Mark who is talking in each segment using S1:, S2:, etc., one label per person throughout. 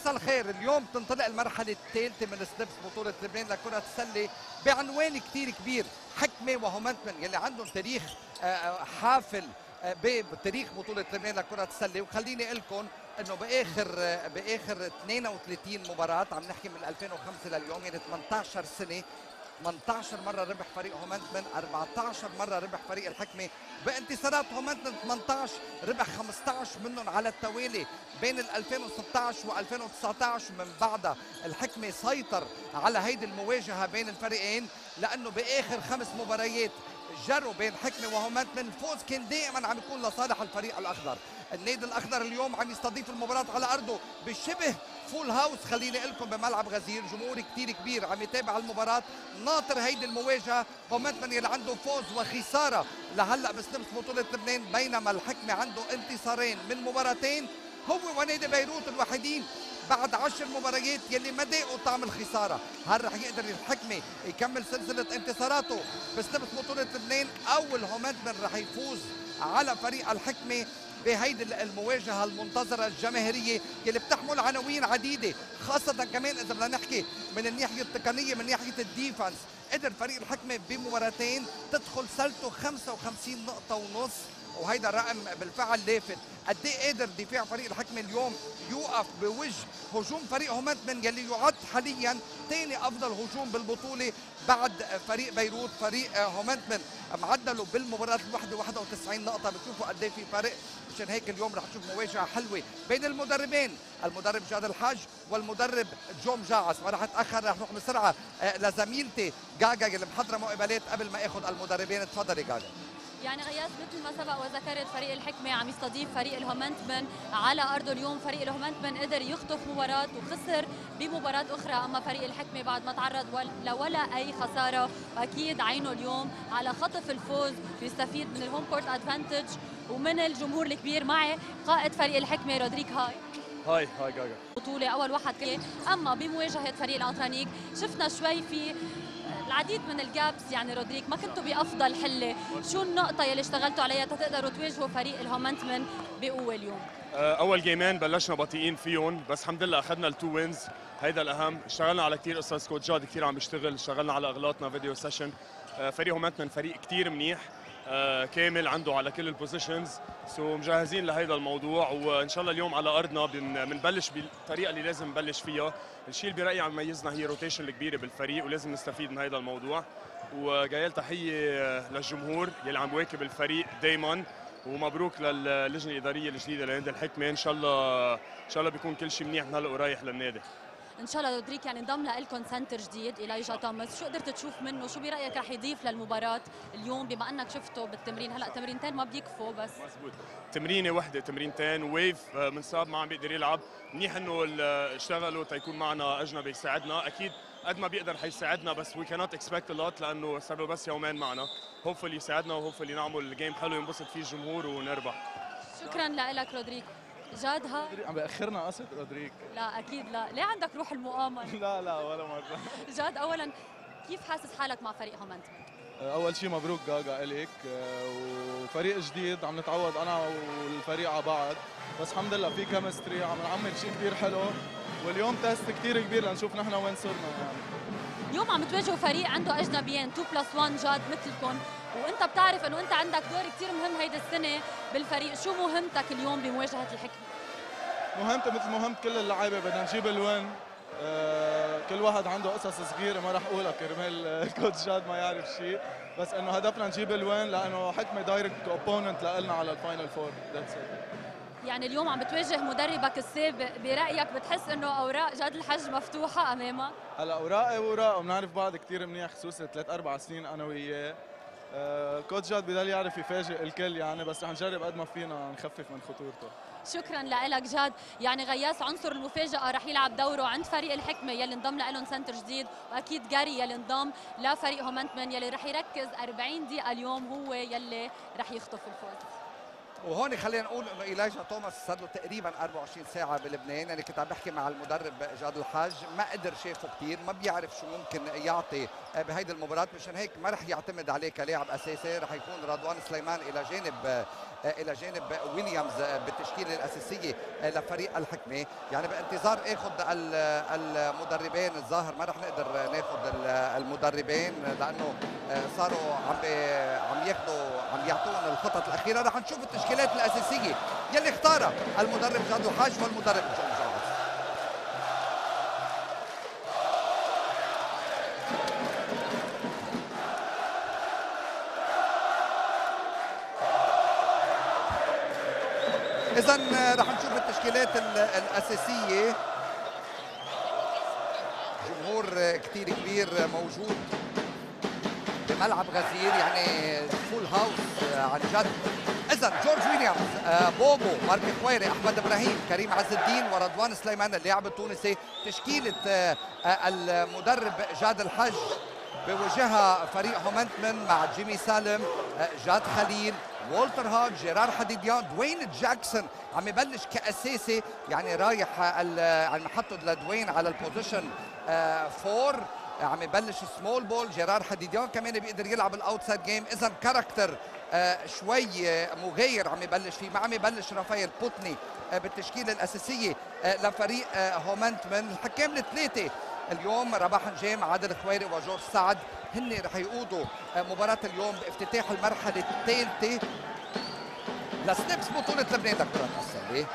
S1: مساء الخير. اليوم تنطلق المرحلة الثالثة من سنبس بطولة لبنان لكرة السلة بعنوان كتير كبير، حكمة وهومنتمن، يلي عندهم تاريخ حافل بتاريخ بطولة لبنان لكرة السلة. وخليني اقول لكم انه باخر 32 مباراة، عم نحكي من 2005 لليوم، يعني 18 سنة، 18 مرة ربح فريق هومنتمن، 14 مرة ربح فريق الحكمة. بانتصارات هومنتمن 18 ربح 15 منهم على التوالي بين 2016 و2019. من بعدها الحكمة سيطر على هيدي المواجهة بين الفريقين، لأنه بآخر 5 مباريات جروا بين حكمة وهومنتمن، الفوز كان دائما عم يكون لصالح الفريق الأخضر. النادي الأخضر اليوم عم يستضيف المباراة على أرضه بشبه فول هاوس، خليني اقول لكم بملعب غزير، جمهور كتير كبير عم يتابع المباراة، ناطر هيدي المواجهة. هومنتمن يلي عنده فوز وخسارة لهلا بسنبس بطولة لبنان، بينما الحكمة عنده انتصارين من مباراتين، هو ونادي بيروت الوحيدين بعد 10 مباريات يلي ما ذاقوا طعم الخسارة. هل رح يقدر الحكمة يكمل سلسلة انتصاراته بسنبس بطولة لبنان، أو الهومنتمن رح يفوز على فريق الحكمة بهيدي المواجهة المنتظرة الجماهيرية يلي بتحمل عناوين عديدة، خاصة كمان إذا بدنا نحكي من الناحية التقنية، من ناحية الديفنس. قدر فريق الحكمة بمباراتين تدخل سلته 55 نقطة ونص، وهيدا رقم بالفعل لافت. قد ايه قدر دفاع فريق الحكمة اليوم يوقف بوجه هجوم فريق هومنتمن يلي يعد حاليا ثاني افضل هجوم بالبطولة بعد فريق بيروت. فريق هومنتمن معدله بالمباراة الواحدة 91 نقطة، بتشوفوا قد ايه في فرق. مشان هيك اليوم رح نشوف مواجهة حلوة بين المدربين، المدرب جاد الحاج والمدرب جوم جاعس. ما رح اتاخر، رح نروح بسرعة لزميلتي جاجا اللي محضرة مقابلات قبل ما اخذ المدربين. تفضلي جاجا.
S2: يعني غياث، مثل ما سبق وذكرت، فريق الحكمة عم يستضيف فريق الهومنتمن على أرضه اليوم. فريق الهومنتمن قدر يخطف مباراة وخسر بمباراة أخرى، أما فريق الحكمة بعد ما تعرض ولا أي خسارة، وأكيد عينه اليوم على خطف الفوز ويستفيد من الهوم كورت أدفانتج ومن الجمهور الكبير. معي قائد فريق الحكمة رودريك.
S3: هاي جاجا.
S2: بطولة أول واحد كان، أما بمواجهة فريق الأنطرانيك شفنا شوي في العديد من الجابس. يعني رودريك، ما كنتوا بأفضل حلة، شو النقطة يلي اشتغلتوا عليها تقدروا تواجهوا فريق الهومنتمن بقوة اليوم؟
S3: اول جيمين بلشنا بطيئين فيهم، بس الحمد لله اخذنا التو وينز، هيدا الاهم. اشتغلنا على كثير قصص، كوتش جاد كثير عم يشتغل، اشتغلنا على اغلاطنا، فيديو سيشن. فريق هومنتمن فريق كثير منيح، كامل، عنده على كل البوزيشنز، سو مجهزين لهيدا الموضوع. وان شاء الله اليوم على ارضنا بنبلش بالطريقه اللي لازم نبلش فيها. الشيء اللي برايي عم يميزنا هي روتيشن الكبيره بالفريق، ولازم نستفيد من هيدا الموضوع. وجاي تحيه للجمهور يلي عم بواكب الفريق دائما، ومبروك للجنه الاداريه الجديده لنادي الحكمه. ان شاء الله بيكون كل شيء منيح من هلا ورايح للنادي
S2: ان شاء الله. رودريك، يعني انضم لكم سنتر جديد إيلايجا توماس، شو قدرت تشوف منه؟ شو برايك رح يضيف للمباراه اليوم، بما انك شفته بالتمرين؟ هلا تمرينتين ما بيكفوا، بس
S3: مزبوط، تمرينه وحده، تمرينتين ويف من صاب ما عم بيقدر يلعب. منيح انه اشتغلوا تيكون معنا اجنبي يساعدنا، اكيد قد ما بيقدر حيساعدنا، بس وي كانوت اكسبكت ا لوت لانه صار له بس يومين معنا. هوبفلي يساعدنا، وهوبفلي نعمل جيم حلو ينبسط فيه الجمهور ونربح.
S2: شكرا لك رودريك. جاد،
S4: عم بأخرنا قصد رودريك؟
S2: لا اكيد لا، ليه عندك روح المؤامره؟
S4: لا ولا مرة.
S2: جاد، اولا كيف حاسس حالك مع فريق هومنتمن؟
S4: أول شيء مبروك جاجا إليك، وفريق جديد عم نتعود أنا والفريق على بعض، بس الحمد لله في كيمستري، عم نعمل شيء كثير حلو، واليوم تيست كثير كبير لنشوف نحن وين صرنا. يعني
S2: اليوم عم تواجهوا فريق عنده اجنبيين 2+1 جاد مثلكم، وانت بتعرف انه انت عندك دور كثير مهم هيدي السنه بالفريق. شو مهمتك اليوم بمواجهه الحكمه؟
S4: مهمته مثل مهمة كل اللعيبة، بدنا نجيب الوين. كل واحد عنده قصص صغيرة ما رح أقولها كرمال الكوتش جاد ما يعرف شيء، بس إنه هدفنا نجيب الوين، لأنه حكمة دايركت أوبوننت لنا على الفاينل فور.
S2: يعني اليوم عم بتواجه مدربك السابق، برأيك بتحس إنه أوراق جاد الحج مفتوحة أمامك؟
S4: هلا أوراقي وأوراقه، بنعرف بعض كثير منيح، خصوصي 3-4 سنين أنا وياه. كوتش جاد بضل يعرف يفاجئ الكل يعني، بس رح نجرب قد ما فينا نخفف من خطورته.
S2: شكرا لك جاد. يعني غياس، عنصر المفاجأة رح يلعب دوره عند فريق الحكمة يلي انضم لهم سنتر جديد، واكيد جاري يلي انضم لفريق هومنتمن يلي رح يركز 40 دقيقة اليوم، هو يلي رح يخطف الفوز.
S1: وهون خلينا نقول انه ايلاجا توماس صار له تقريبا 24 ساعه بلبنان، يعني كنت عم بحكي مع المدرب جاد الحاج، ما قدر شافه كثير، ما بيعرف شو ممكن يعطي بهيدي المباراه، مشان هيك ما رح يعتمد عليه كلاعب اساسي، رح يكون رضوان سليمان الى جانب ويليامز بالتشكيله الاساسيه لفريق الحكمه. يعني بانتظار اخذ المدربين، الظاهر ما رح نقدر ناخذ المدربين لانه صاروا عم يعطونا الخطط الاخيره. رح نشوف التشكيلات الاساسيه يلي اختارها المدرب جاد الحاج والمدرب جون جارس. إذا رح نشوف التشكيلات الأساسية. جمهور كتير كبير موجود بملعب غزير، يعني فول هاوس عن جد. إذا جورج ويليامز، بوبو، مارك خويري، أحمد إبراهيم، كريم عز الدين ورضوان سليمان اللاعب التونسي. تشكيلة المدرب جاد الحج بوجهها فريق هومنتمن مع جيمي سالم، جاد خليل، والتر هاج، جيرار حديديان، دوين جاكسون عم يبلش كاساسي، يعني رايح عم يحطوا لدوين على البوزيشن 4، عم يبلش سمول بول. جيرار حديديان كمان بيقدر يلعب الاوتسايد جيم. اذا كاركتر شوي مغاير عم يبلش فيه، ما عم يبلش رافائيل بوتني بالتشكيله الاساسيه لفريق هومنتمن. الحكام الثلاثه اليوم رباح نجام، عادل خويري وجورج سعد، هن رح يقودوا مباراة اليوم بافتتاح المرحلة الثالثة لسنيبس بطولة لبنان لكرة السلة.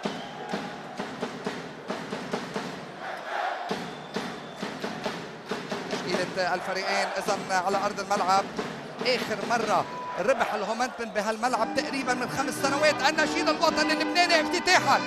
S1: تشكيلة الفريقين إذا على أرض الملعب. آخر مرة ربح الهومنتمن بهالملعب تقريبا من 5 سنوات. النشيد الوطني اللبناني افتتاحا.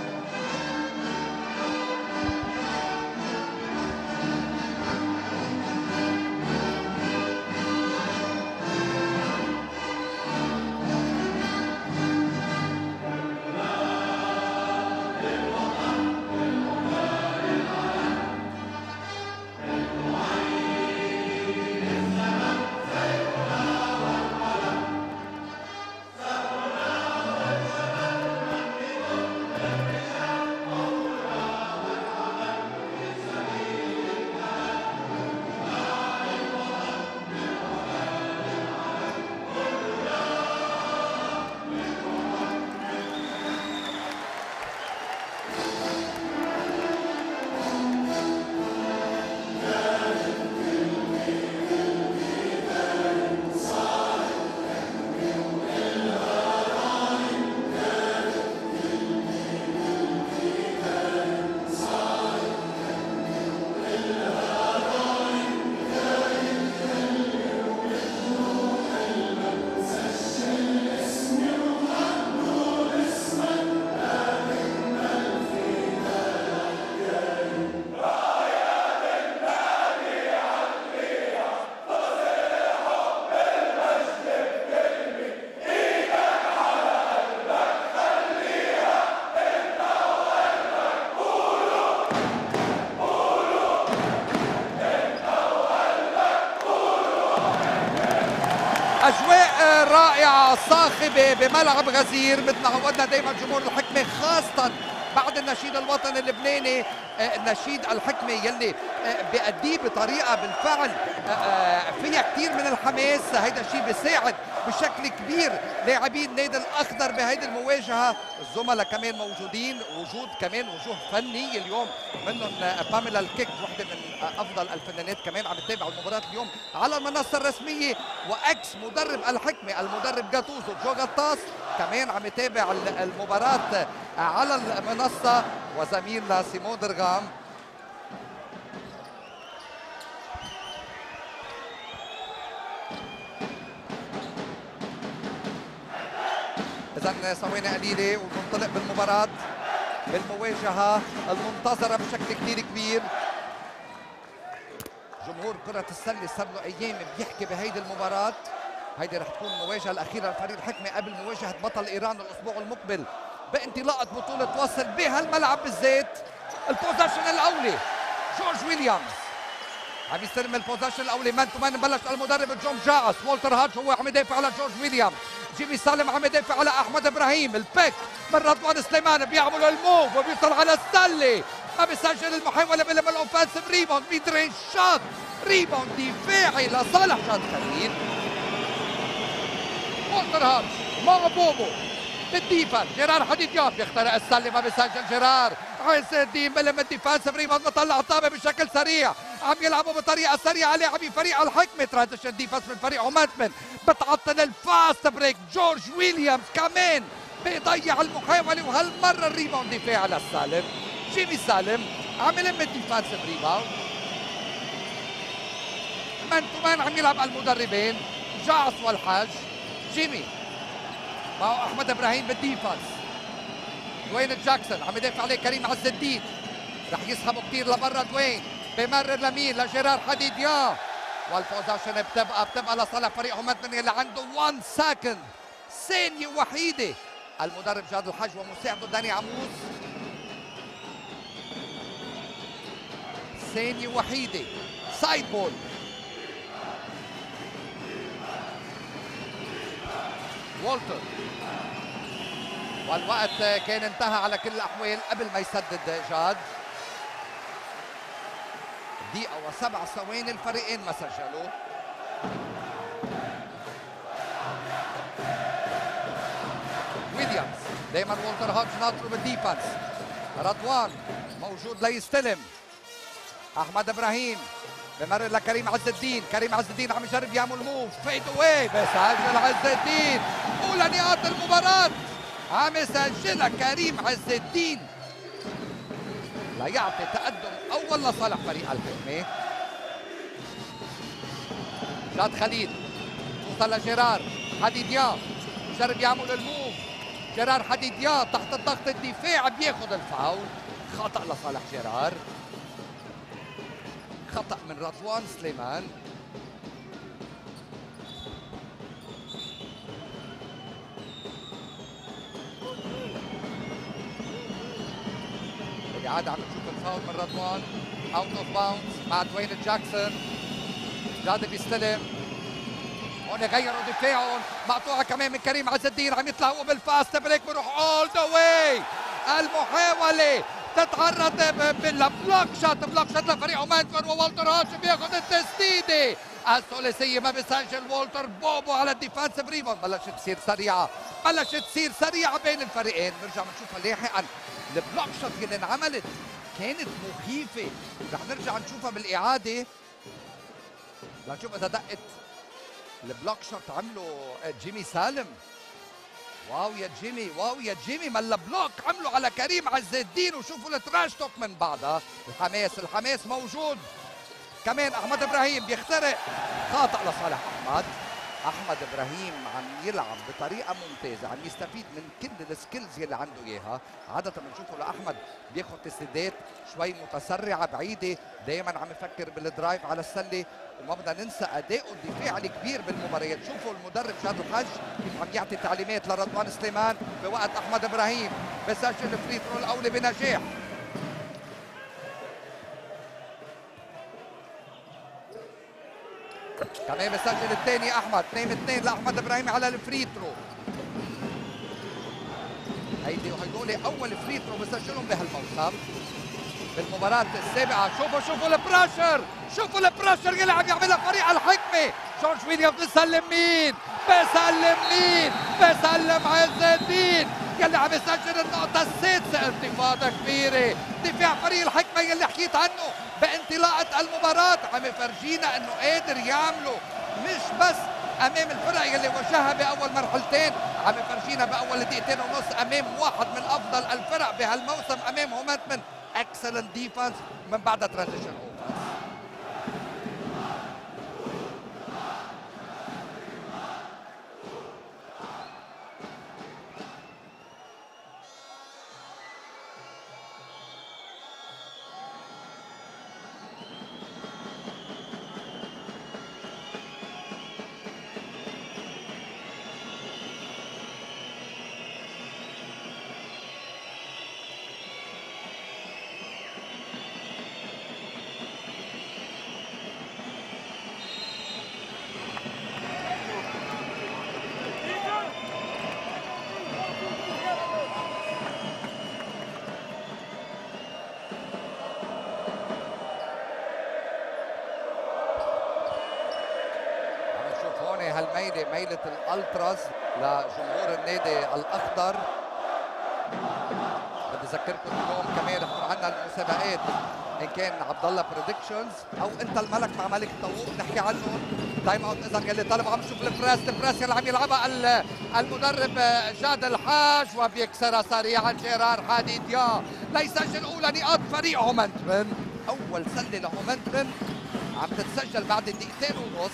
S1: أجواء رائعة صاخبة بملعب غزير مثل ما عودنا دائما جمهور الحكمة، خاصة بعد النشيد الوطني اللبناني. النشيد الحكمة يلي بيأديه بطريقة بالفعل فيها كثير من الحماس. هيدا الشيء بيساعد بشكل كبير لاعبين النادي الأخضر بهيدي المواجهة. الزملاء كمان موجودين، وجود كمان وجوه فنية اليوم منهم باميلا الكيك، وحدة من أفضل الفنانات كمان عم تتابع المباراة اليوم على المنصة الرسمية. وأكس مدرب الحكمة المدرب جاتوزو جو غطاس كمان عم يتابع المباراة على المنصة، وزميلنا سيمون درغام. إذا ثواني قليلة وننطلق بالمباراة بالمواجهة المنتظرة بشكل كثير كبير. جمهور كرة السلة صار له أيام بيحكي بهيدي المباراة. هيدي رح تكون المواجهة الأخيرة لفريق الحكمة قبل مواجهة بطل إيران الأسبوع المقبل بانطلاقة بطولة وصل بهالملعب بالذات. البوزيشن الأولي جورج ويليامز عم يستلم البوزيشن الاولي مان تو مان. بلش المدرب جون جاس. والتر هاتش هو عم يدافع على جورج ويليامز. جيمي سالم عم يدافع على احمد ابراهيم. البيك من رضوان سليمان بيعمل الموف وبيوصل على السله. ما بيسجل المحاوله بلم الاوفنسيف ريباوند. ميد رينج شوت. ريباوند دفاعي لصالح شاد خليل. والتر هاتش مع بوبو بالديفنس. جيرار حديديان بيخترق السله ما بيسجل جيرار. عز الدين بلم الديفنسيف ريباوند بطلع الطابه بشكل سريع. عم يلعبوا بطريقه سريعه لاعبي فريق الحكمه. ترانزيشن ديفنس من فريق هومانتمن بتعطل الفاست بريك. جورج ويليامز كمان بيضيع المحاوله وهالمره الريباوند دفاعي للسالم. جيمي سالم عم يلم الديفنسيف ريباوند. مان تو مان عم يلعب المدربين جاعص والحاج. جيمي معه احمد ابراهيم بالديفنس. دوين جاكسون عم يدافع عليه كريم عز الدين. رح يسحبوا كثير لبرا. دوين بمرر لمين؟ لجيرار حديديان. والبوزيشن بتبقى لصالح فريق هومانتمن اللي عنده 1 سكند، ثانية وحيدة. المدرب جاد الحج ومساعده داني عموس. ثانية وحيدة. سايد بول. والتر. والوقت كان انتهى على كل الأحوال قبل ما يسدد جاد. دقيقة و7 ثواني الفريقين ما سجلوا. ويليامز دايما والتر هاتش ناطره بالديفنس. رضوان موجود ليستلم. احمد ابراهيم بمرر لكريم عز الدين. كريم عز الدين عم يجرب يعمل موف فيد اواي بسجل عز الدين. اولى نقاط المباراة عم يسجلها كريم عز الدين ليعطي تقدم اول لصالح فريق الحكمه. جاد خليل توصل لجيرار حديديان. جرب يعمل الموف. جيرار حديديان تحت الضغط الدفاعي بياخذ الفاول. خطأ لصالح جيرار. خطأ من رضوان سليمان. بالإعادة عم نشوف الفاول من رضوان. اوت اوف باوندز مع دوين جاكسون. جاد بيستلم. هون غيروا دفاعهم. مقطوعة كمان من كريم عز الدين. عم يطلع هو بالفاست بريك بيروح اول ذا واي. المحاولة تتعرض بالبلوك شوت. بلوك شوت لفريق هومانتمن ووالتر هاتش بياخذ التسديدة الثلاثية ما بيسجل. والتر بوبو على الديفنسيف ريباوند. بلشت تصير سريعة بين الفريقين. بنرجع بنشوفها لاحقا. البلوك شوت اللي انعملت كانت مخيفة. رح نرجع نشوفها بالإعادة لنشوف إذا دقت. البلوك شوت عمله جيمي سالم. واو يا جيمي، واو يا جيمي. ما البلوك عمله على كريم عز الدين. وشوفوا التراش توك من بعدها. الحماس موجود. كمان احمد ابراهيم بيخترق. خاطئ لصالح احمد ابراهيم عم يلعب بطريقه ممتازه. عم يستفيد من كل السكيلز اللي عنده اياها. عاده بنشوفه لاحمد بياخذ تسديدات شوي متسرعه بعيده. دائما عم يفكر بالدرايف على السله. وما بدنا ننسى اداؤه الدفاعي الكبير بالمباريات. شوفوا المدرب جاد الحج كيف عم يعطي تعليمات لرضوان سليمان بوقت احمد ابراهيم بسجل الفري ثرو الاولي بنجاح. كمان بسجل الثاني احمد. 2-2 لاحمد ابراهيم على الفري ثرو. هيدول اول فري ثرو بسجلهم بهالموسم بالمباراة السابقة. شوفوا البريشر. شوفوا البريشر اللي عم يعملها فريق الحكمة. جورج ويليامز بيسلم مين؟ بيسلم عز الدين يلي عم يسجل النقطة السادسة. انتفاضة كبيرة. دفاع فريق الحكمة يلي حكيت عنه بانطلاقة المباراة عم يفرجينا انه قادر يعمله مش بس امام الفرق يلي واجهها باول مرحلتين. عم يفرجينا باول دقيقتين ونص امام واحد من افضل الفرق بهالموسم امام هومانتمن. اكسلنت ديفنس من بعد ترانزيشن اوفنس. بهالميله، ميله الالتراس لجمهور النادي الاخضر. بدي اذكركم اليوم كمان رح يكون عندنا المسابقات، ان كان عبد الله بريدكشنز او انت الملك مع ملك الطوق نحكي عنهم. تايم اوت اذا يلي طلب. عم نشوف البراس يلي عم يلعبها المدرب جاد الحاج، وبيكسرها سريعا جيرار حديديا ليسجل اولى نقاط فريق هومنتمن. اول سله لهومنتمن عم تتسجل بعد دقيقتين ونص.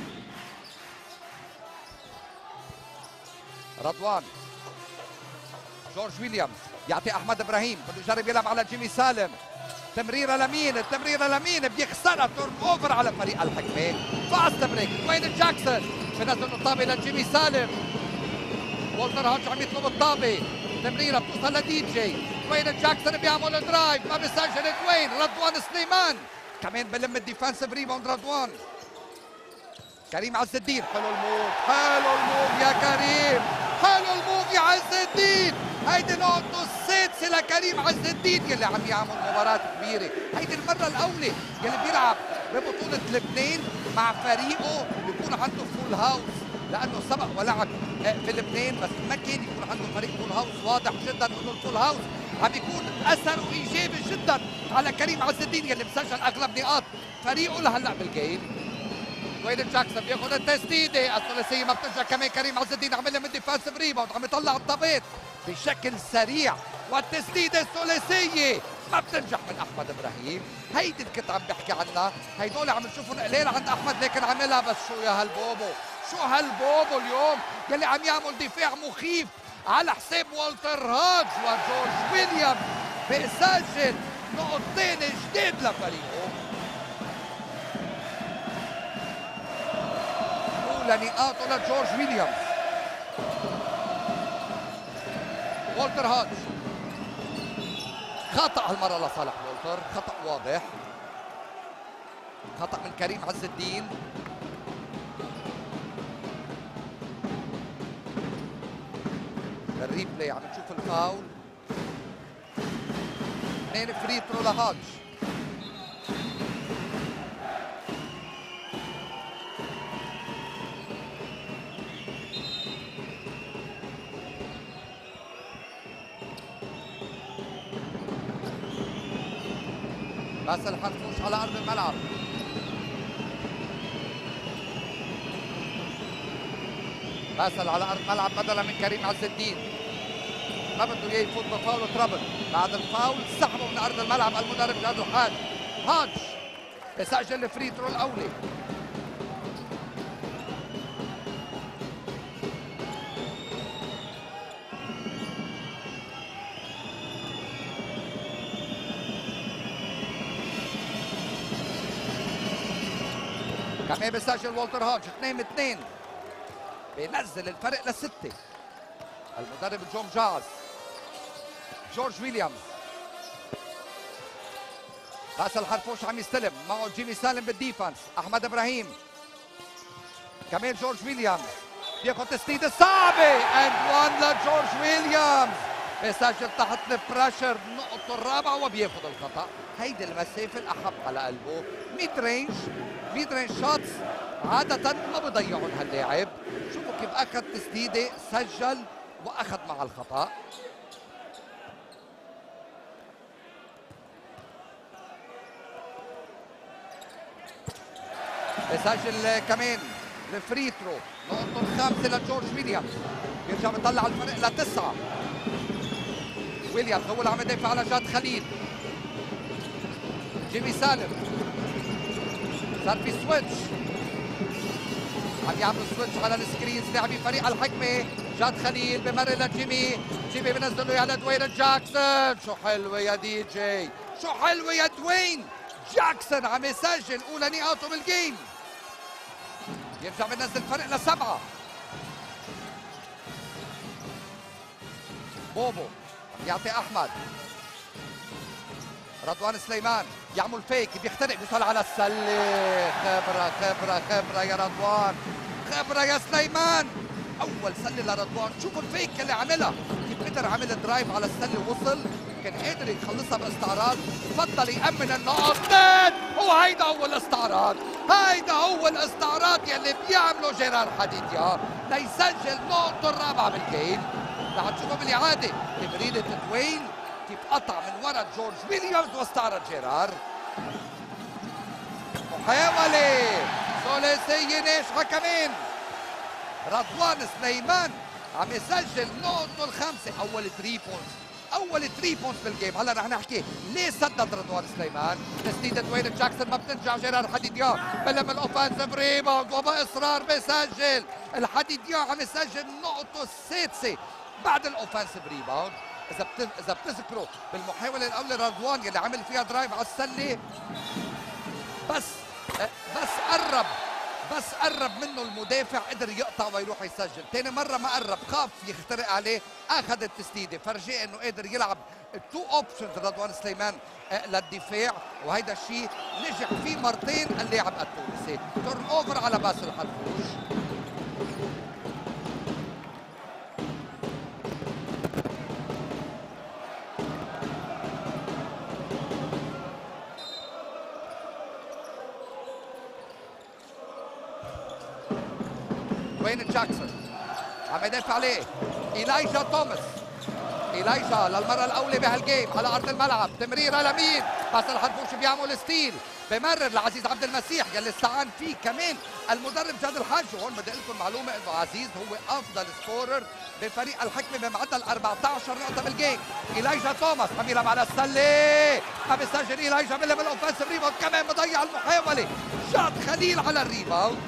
S1: رضوان، جورج ويليامز يعطي احمد ابراهيم، بده يجرب يلعب على جيمي سالم. تمريره لمين؟ التمريره لمين؟ بيخسرها. تورن اوفر على فريق الحكمه. فاست بريك. وين جاكسون بنزل الطابه لجيمي سالم. والتر هاتش عم يطلب الطابه. تمريره بتوصل لدي جي. وين جاكسون بيعمل درايف ما بيسجل. وين رضوان سليمان كمان بلم الديفنسيف ريباوند. رضوان، كريم عز الدين. حلو الموف، حلو الموف يا كريم، حلو الموف يا عز الدين. هيدي نقطته السادسه لكريم عز الدين يلي عم يعمل مباراه كبيره. هيدي المره الاولى يلي بيلعب ببطوله لبنان مع فريقه بيكون عنده فول هاوس، لانه سبق ولعب في لبنان بس ما كان يكون عنده فريق فول هاوس. واضح جدا انه الفول هاوس عم بيكون اثره ايجابي جدا على كريم عز الدين يلي مسجل اغلب نقاط فريقه لهلا بالجيم. وين جاكسون بياخذ التسديده الثلاثيه ما بتنجح. كمان كريم عز الدين عملها من ديفنسيف ريباوند، عم يطلع الطابات بشكل سريع، والتسديده الثلاثيه ما بتنجح من احمد ابراهيم. هيدي اللي كنت عم بحكي عنها، هيدول عم نشوفهم قليل عند احمد لكن عملها. بس شو يا هالبوبو، شو هالبوبو اليوم يلي عم يعمل دفاع مخيف على حساب والتر هاج. وجورج ويليامز بيسجل نقطتين جديد لفريقه. نقاطه لجورج ويليامز. والتر هاتش خطأ هالمرة لصالح والتر، خطأ واضح، خطأ من كريم عز الدين. الريبلاي عم نشوف الفاول. 2 فري ثرو لهاتش. باسل حنفوش على ارض الملعب. باسل على ارض الملعب بدلا من كريم عز الدين. ما بده اياه يفوت بفاول وترابل. بعد الفاول سحبه من ارض الملعب المدرب جاد الحاج. هاج بسجل الفري ثرو الاولي. كمان بيسجل والتر هاج. 2-2 بينزل الفرق ل6. المدرب جون جاز. جورج ويليامز. باسل حرفوش عم يستلم معه جيمي سالم بالديفنس. احمد ابراهيم كمان. جورج ويليامز بياخذ تسديده صعبه اند 1 لجورج ويليامز. بيسجل تحت البريشر نقطته الرابعه وبياخذ الخطا. هيدي المسافه الاحب على قلبه. ميد رينج شوتس عادة ما بضيعون هاللاعب. شوفوا كيف اخذ تسديده سجل واخذ مع الخطا. بسجل كمان الفري ثرو نقطة الخامسة لجورج ويليامز. بيرجع بيطلع الفرق ل9. ويليامز هو اللي عم يدافع على جاد خليل. جيمي سالم صار في سويتش، عم يعملوا سويتش على السكرينز لاعبي فريق الحكمه. جاد خليل بمر لجيمي، جيمي بنزل له على دوين جاكسون. شو حلوه يا دي جي، شو حلوه يا دوين جاكسون، عم يسجل اولى نقاطه بالجيم. يرجع بنزل الفرق ل7. بوبو عم يعطي احمد. رضوان سليمان يعمل فيك بيخترق بيوصل على السله. خبره خبره خبره يا رضوان، خبره يا سليمان. اول سله لرضوان. شوفوا الفيك اللي عملها كيف قدر عمل درايف على السله ووصل، كان قادر يخلصها باستعراض. فضل يامن النقطتين وهيدا هو الاستعراض، هيدا هو الاستعراض يلي بيعمله جيرار حديديا ليسجل نقطته الرابعة بالجيم. رح تشوفوا بالإعادة تمريرة دوين كيف قطع من ورا جورج ويليامز واستعرض جيرار. محاولة ثلاثية ناجحة كمان. رضوان سليمان عم يسجل نقطته الخامسة. أول 3 بوينتس، أول 3 بوينتس بالجيم. هلا رح نحكي ليه سدد رضوان سليمان. تسديدة دوين جاكسون ما بتنجح. جيرار حديديا بلم الأوفنسيف ريباوند وبإصرار بيسجل. الحديديا عم يسجل نقطته السادسة بعد الأوفنسيف ريباوند. إذا بتذكروا بالمحاولة الأولى رضوان يلي عمل فيها درايف على السلة بس قرب منه المدافع قدر يقطع ويروح يسجل. تاني مرة ما قرب، خاف يخترق عليه، اخذ التسديدة، فرجيه انه قدر يلعب 2 اوبشنز رضوان سليمان للدفاع، وهيدا الشيء نجح فيه مرتين اللاعب التونسي. تورن اوفر على باسل الحلفوش. وين جاكسون عم يدافع عليه. إيلايجا توماس. إيلايجا للمرة الأولى بهالجيم على أرض الملعب. تمريرة لمين؟ باسل الحرفوش بيعمل ستيل. بمرر لعزيز عبد المسيح يلي استعان فيه كمان المدرب جاد الحاج. وهون بدي اقول لكم معلومة انه عزيز هو أفضل سكورر بفريق الحكمة بمعدل 14 نقطة بالجيم. إيلايجا توماس عم يلعب على السلة، عم يسجل إيلايجا بيلعب الأوفنسيف ريباوند، كمان بضيع المحاولة. شاط خليل على الريباوند.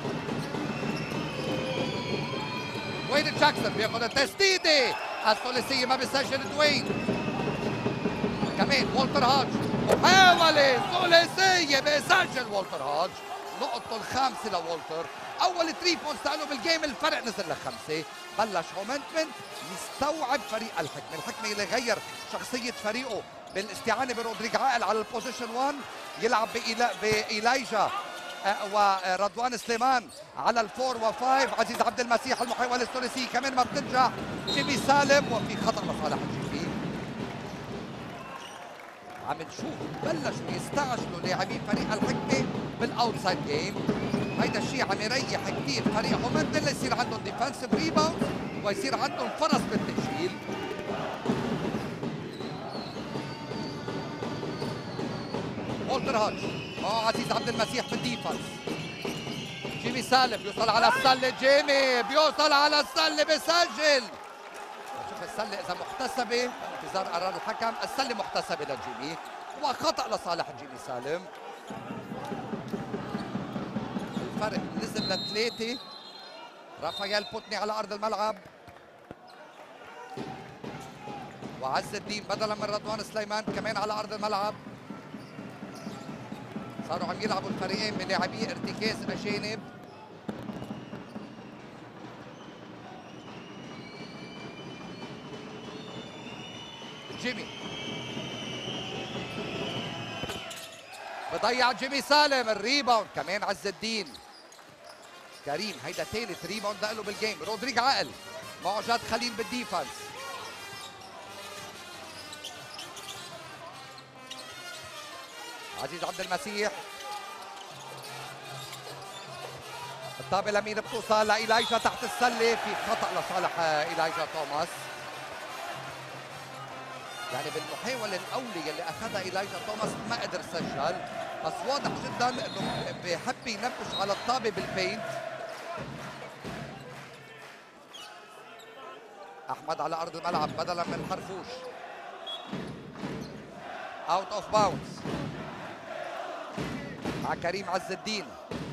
S1: وين جاكسون بياخذ التسديده الثلاثيه، ما بيسجل دوين. كمان والتر هاج محاوله ثلاثيه بيسجل والتر هاج، نقطته الخامسه لوالتر. اول 3 بوينتس له بالجيم، الفرق نزل ل5. بلش هومنتمن يستوعب فريق الحكمه اللي غير شخصيه فريقه بالاستعانه برودريغ عائل على البوزيشن 1، يلعب بإيلايجا ورضوان سليمان على الفور و5. عزيز عبد المسيح المحاولة الثلاثية كمان ما بتنجح. جيمي سالم وفي خطأ لصالح الجيمي. عم نشوف بلشوا يستعجلوا لاعبين فريق الحكمة بالاوتسايد جيم. هيدا الشيء عم يريح كثير فريق هومنتن ليصير عندهم ديفنسيف ريباوند ويصير عندهم فرص بالتسجيل. والتر هاج معه عزيز عبد المسيح بالديفنس. جيمي سالم بيوصل على السله. جيمي بيوصل على السله بيسجل. شوف السله اذا محتسبه، انتظار قرار الحكم. السله محتسبه لجيمي وخطا لصالح جيمي سالم. الفرق نزل ل3. رافائيل بوتني على ارض الملعب وعز الدين بدلا من رضوان سليمان كمان على ارض الملعب. صاروا عم يلعبوا الفريقين من لاعبي ارتكاز اجانب. جيمي بضيع جيمي سالم الريباوند، كمان عز الدين. كريم هيدا ثالث ريباوند له بالجيم. رودريغ عائل معه جاد خليل بالديفنس. عزيز عبد المسيح الطابة لمين بتوصل؟ لإيلايجا تحت السلة. في خطأ لصالح إيلايجا توماس. يعني بالمحاولة الأولى اللي أخذها إيلايجا توماس ما قدر سجل، بس واضح جدا إنه بحب ينبش على الطابة بالبينت. أحمد على أرض الملعب بدلا من الحرفوش. أوت أوف باوندز مع كريم عز الدين.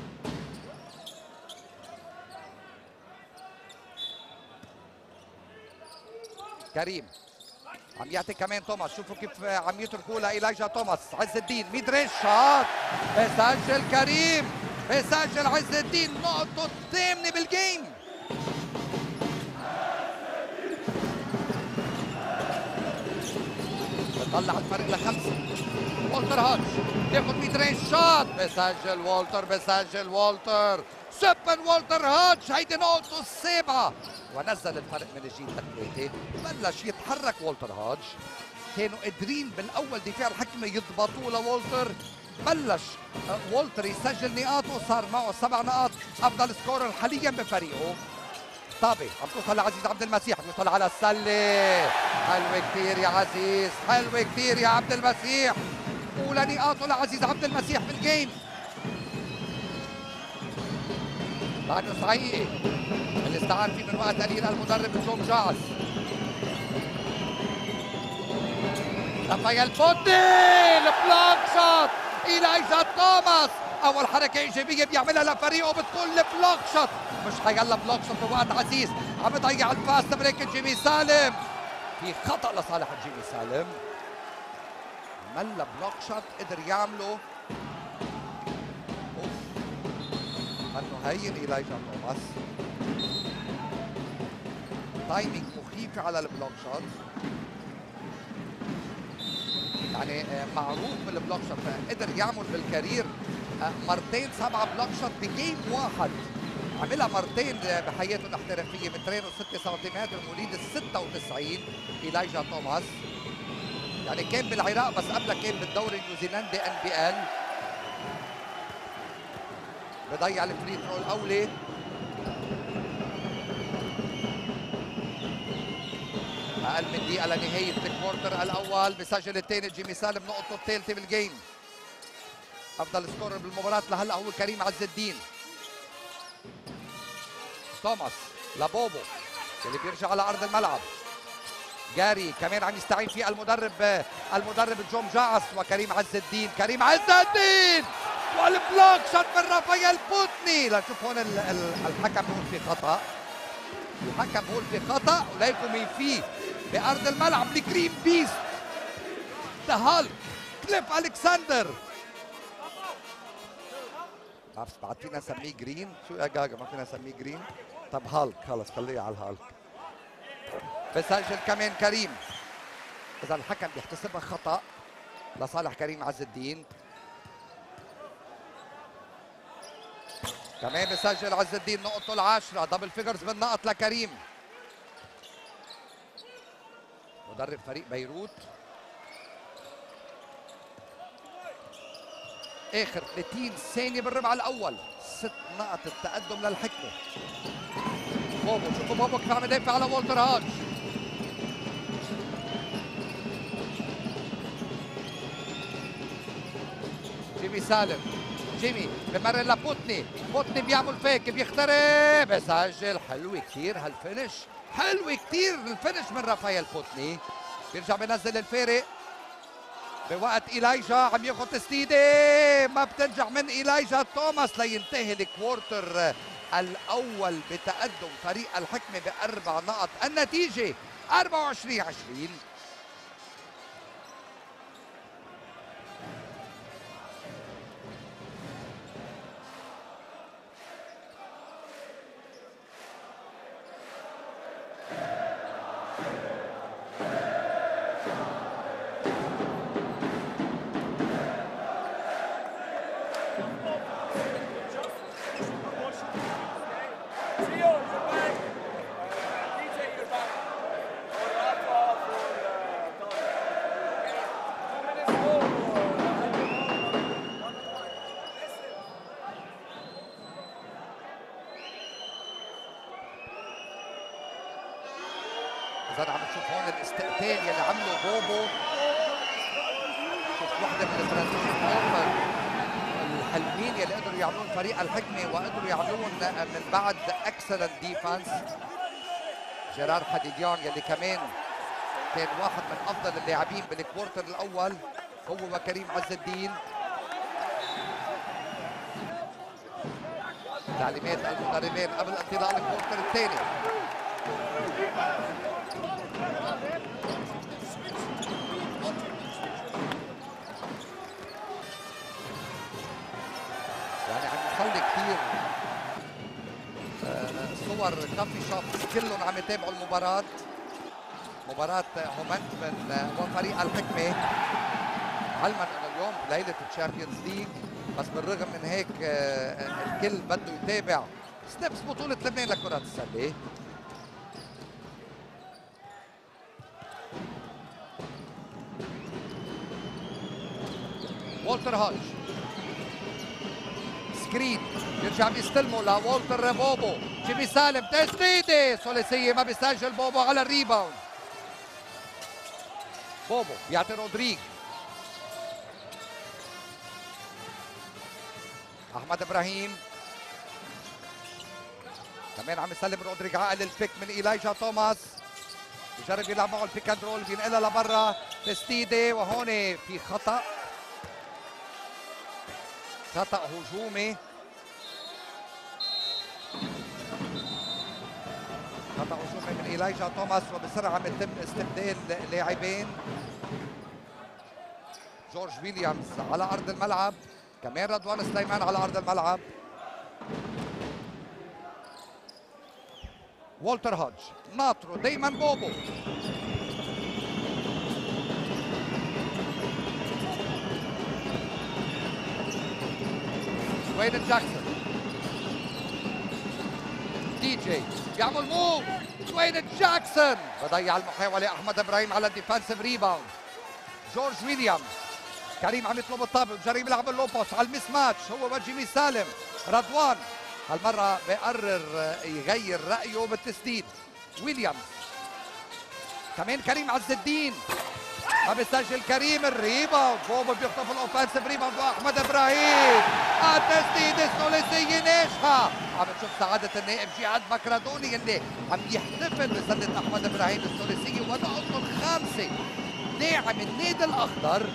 S1: كريم عم يعطي كمان توماس. شوفوا كيف عم يتركوا لإيلايجا توماس. عز الدين ميد رينج شوت بيسجل كريم، بيسجل عز الدين نقطته الثامنة بالجيم. بتطلع الفرق ل5. والتر هاج بياخذ ميد رينج شوت بيسجل والتر، بيسجل والتر. سبن والتر هاج هيدي نقطته السابعة ونزل الفرق من جديد ل3. بلش يتحرك والتر هاج. كانوا قادرين بالاول دفاع الحكمة يضبطوه لوالتر، بلش وولتر يسجل نقاط وصار معه 7 نقاط، افضل سكورر حاليا بفريقه. طابة عم توصل لعزيز عبد المسيح، بيوصل على السله، حلوه كثير يا عزيز، حلوه كثير يا عبد المسيح، اولى نقاطه لعزيز عبد المسيح بالجيم. بعده صحيحي اللي استعان فيه من وقت قليل المدرب جون جاز. رافائيل بوتني البلوك شوت، إيلايجا توماس اول حركه ايجابيه بيعملها لفريقه بتكون البلوك شوت، مش حيلا بلوك شوت بوقت عزيز، عم يضيع الفاست بريك جيمي سالم، في خطا لصالح جيمي سالم، ملا بلوك شوت قدر يعمله. انه هين إيلايجا توماس، تايمينج مخيف على البلوك شوت، يعني معروف بالبلوك شوت، قدر يعمل بالكارير مرتين 7 بلوك شوت بجيم واحد، عملها مرتين بحياته الاحترافيه، 2 و6 سنتيمتر، مواليد ال 96 إيلايجا توماس، يعني كان بالعراق بس قبلها كان بالدوري النيوزيلندي NBL. بضيع الفري ثرو الاولي، اقل من دقيقه لنهايه الكوارتر الاول، بسجل الثاني جيمي سالم نقطته الثالثه بالجيم. افضل سكورر بالمباراه لهلا هو كريم عز الدين. توماس لبوبو اللي بيرجع على ارض الملعب، جاري كمان عم يستعين فيه المدرب جون جاعس وكريم عز الدين، كريم عز الدين والبلوك شوت من رافائيل بوتني. لنشوف هون الحكم بيقول في خطا، الحكم بيقول في خطا، وليكم مين فيه بارض الملعب الجرين بيست ذا هالك كليف الكسندر. بعرف بعد فينا نسميه جرين، شو يا جاجا ما فينا نسميه جرين؟ طب هالك خلص خليه على الهالك. بسجل كمان كريم، اذا الحكم بيحتسبها خطا لصالح كريم عز الدين. كمان بسجل عز الدين نقطته العاشرة، دبل فيجرز بالنقط لكريم. مدرب فريق بيروت، اخر 30 ثانية بالربع الاول، 6 نقط التقدم للحكمة. بوبو، شوفوا بوبو كيف عم يدافع على والتر هاج. جيمي سالم، جيمي بمرر لبوتني، بوتني بيعمل فيك بيخترق، بسجل. حلو كثير هالفينش، حلو كثير الفينش من رافائيل بوتني. بيرجع بينزل الفارق بوقت إيلايجا عم ياخذ تسديده، ما بتنجح من إيلايجا توماس لينتهي الكوارتر الاول بتقدم فريق الحكمه ب4 نقط، النتيجه 24-20. إذا عم نشوف هون الاستقتال يلي عمله بوبو، شوف وحده من الترانزيشن اوفر الحلوين يلي قدروا يعملون فريق الحكمه وقدروا يعملون من بعد اكسلنت ديفنس. جيرار حديديان يلي كمان كان واحد من افضل اللاعبين بالكوارتر الاول هو وكريم عز الدين. تعليمات المدربين قبل انطلاق الكوارتر الثاني. يعني عم يصلي كثير صور كافي شوبس كلهم عم يتابعوا المباراة، مباراة هومنتمن وفريق الحكمة، علما انه اليوم ليلة الشامبيونز ليج، بس بالرغم من هيك الكل بده يتابع ستيبس بطولة لبنان لكرة السلة. والتر هاج سكرين يرجع بيستلموا لوالتر بوبو. جيمي سالم تسديده ثلاثيه ما بيسجل بوبو على الريباوند. بوبو بيعطي رودريج. احمد ابراهيم كمان عم يسلم رودريج عقل البيك من إيلايجا توماس. بجرب يلعب معه البيك اند رول بينقلها لبرا تسديده وهون في خطأ هجومي. خطأ هجومي من إيلايجا توماس وبسرعة عم يتم استبدال لاعبين. جورج ويليامز على أرض الملعب كمان رضوان سليمان على أرض الملعب. والتر هودج ناطرو دايما بوبو دوين جاكسون. دي جي بيعمل موف. دوين جاكسون بضيع المحاولة. أحمد إبراهيم على الديفنسيف ريباوند. جورج ويليامز كريم عم يطلب الطابة بجرب يلعب اللوبوس على الميس ماتش هو وجيمي سالم. رضوان هالمرة بيقرر يغير رأيه بالتسديد. ويليامز كمان كريم عز الدين ما بيسجل. كريم الريباوند. بوبو بيخطف الاوفنسيف ريباوند واحمد ابراهيم التسديد الثلاثيه ناجحه. عم نشوف سعاده النائب جهاد مكرادوني اللي عم يحتفل بسله احمد ابراهيم الثلاثيه ونقطته الخامسه. لاعب النادي الاخضر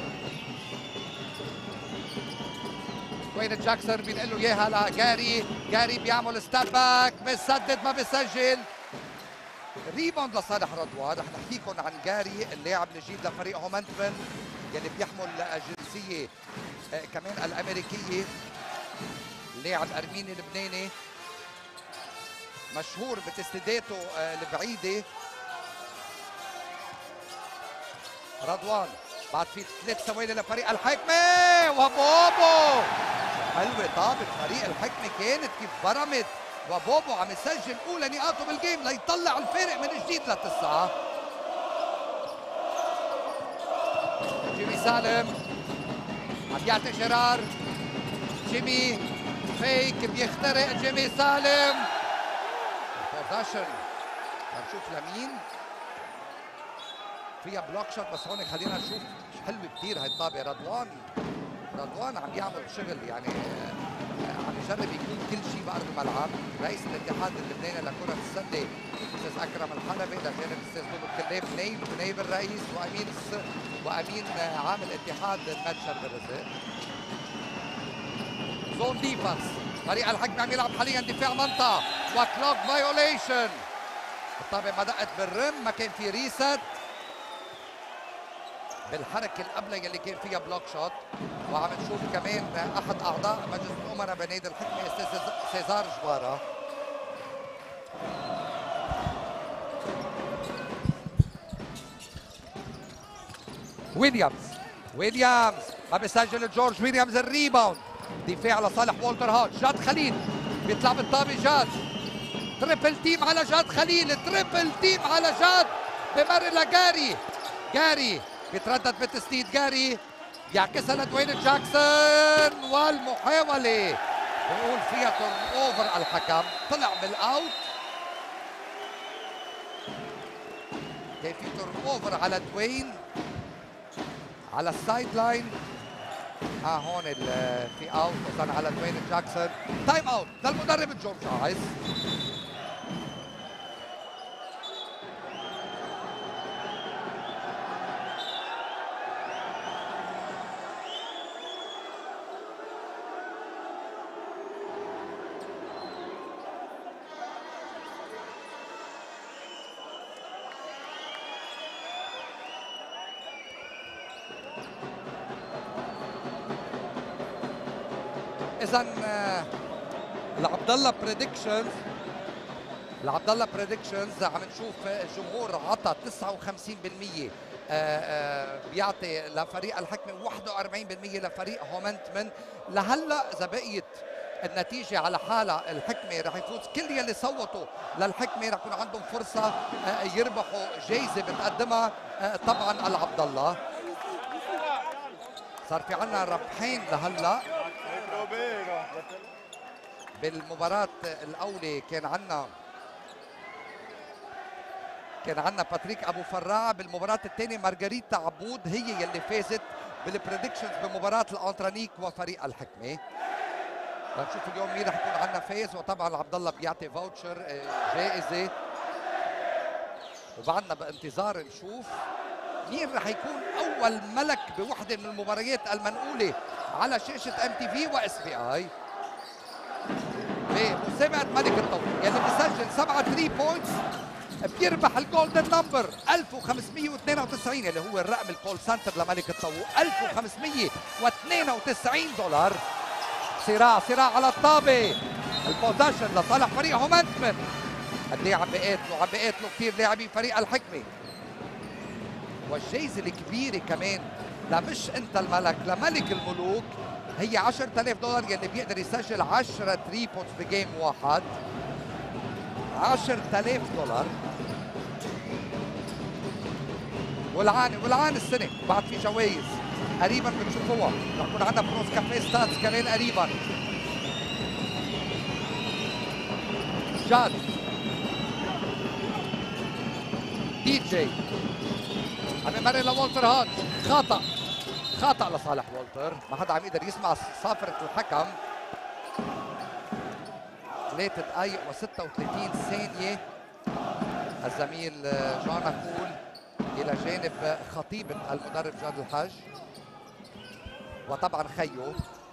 S1: وين جاكسون بينقل له اياها لجاري. جاري بيعمل ستاب باك بيسدد ما بيسجل. ريباوند لصالح رضوان. رح نحكي لكم عن جاري اللاعب الجديد لفريق هومنتمن يلي بيحمل الجنسيه كمان الامريكيه. لاعب ارميني لبناني مشهور بتسديداته البعيده. رضوان بعد في 3 ثواني لفريق الحكمه وبوبو. حلوه طابت فريق الحكمه كانت كيف برمت وبوبو عم يسجل اولى نقاطه بالجيم ليطلع الفارق من جديد ل9. جيمي سالم عم يعطي جرار. جيمي فيك بيخترق. جيمي سالم بوزيشن هنشوف لمين فيها بلوك شوت بس هون خلينا نشوف حلوه كثير هاي الطابه. رضوان عم يعمل شغل يعني عم يجرب يكون كل شيء بارض الملعب. رئيس الاتحاد اللبناني لكره السله الاستاذ اكرم الحلبي لجانب الاستاذ بوب الكلاب نايب الرئيس وامين عام الاتحاد المتشر بالرزق. زون ديفنس فريق الحكم عم يلعب حاليا دفاع منطقه وكلوك فايوليشن. الطابه ما دقت بالرم ما كان في ريست بالحركه القبله يلي كان فيها بلوك شوت. وعم نشوف كمان احد اعضاء مجلس الامراء بنادي الحكمه استاذ سيزار جباره. ويليامز ما بيسجل. جورج ويليامز الريباوند. دفاع لصالح والتر هودج. جاد خليل بيطلع بالطابه. جاد تريبل تيم على جاد خليل. تريبل تيم على جاد بمر لجاري. جاري بيتردد بالتسديد. جاري يعكسها لدوين جاكسون والمحاولة بنقول فيها تورن اوفر. الحكم طلع بالاوت. كان في تورن اوفر على دوين على السايد لاين. هون في اوت وصل على دوين جاكسون. تايم اوت للمدرب جورج عايز. اذا العبد الله بريدكشنز عم نشوف الجمهور عطى 59% بيعطي لفريق الحكمه 41% لفريق هومنتمن. لهلا اذا بقيت النتيجه على حالها الحكمه رح يفوز. كل يلي صوتوا للحكمه رح يكون عندهم فرصه يربحوا جائزه بتقدمها طبعا العبد الله. صار في عنا ربحين لهلا. بالمباراة الأولى كان عندنا باتريك أبو فراع. بالمباراة الثانية مارغريتا عبود هي يلي فازت بالبريدكشنز بمباراة الأنترانيك وفريق الحكمة. نشوف اليوم مين رح يكون عندنا فاز، وطبعا عبد الله بيعطي فاوتشر جائزة، وبعدنا بانتظار نشوف مين رح يكون أول ملك بوحدة من المباريات المنقولة على شاشة MTV و SBI بمسابقة ملك الطويل يلي بيسجل 7 3 بوينتس بيربح الجولدن نمبر 1592 اللي هو الرقم الكول سنتر لملك الطويل، $1592. صراع على الطابة، البوزيشن لصالح فريق هومنتمن. قد ايه عم بيقاتلوا كثير لاعبي فريق الحكمة. والجائزة الكبيرة كمان لمش انت الملك، لملك الملوك، هي $10,000 يلي بيقدر يسجل 10 3 بوينتس بجيم واحد. $10,000. والعان السنة بعد في جوائز قريبا بتشوفوها، رح يكون عندنا بروز كافيه ستاتس كمان قريبا. جاد دي جي عم يمرر لوالتر هاتش، خطأ لصالح والتر، ما حدا عم يقدر يسمع صافرة الحكم. 3 دقائق و36 ثانية. الزميل جوانا كول إلى جانب خطيبة المدرب جاد الحج وطبعا خيو.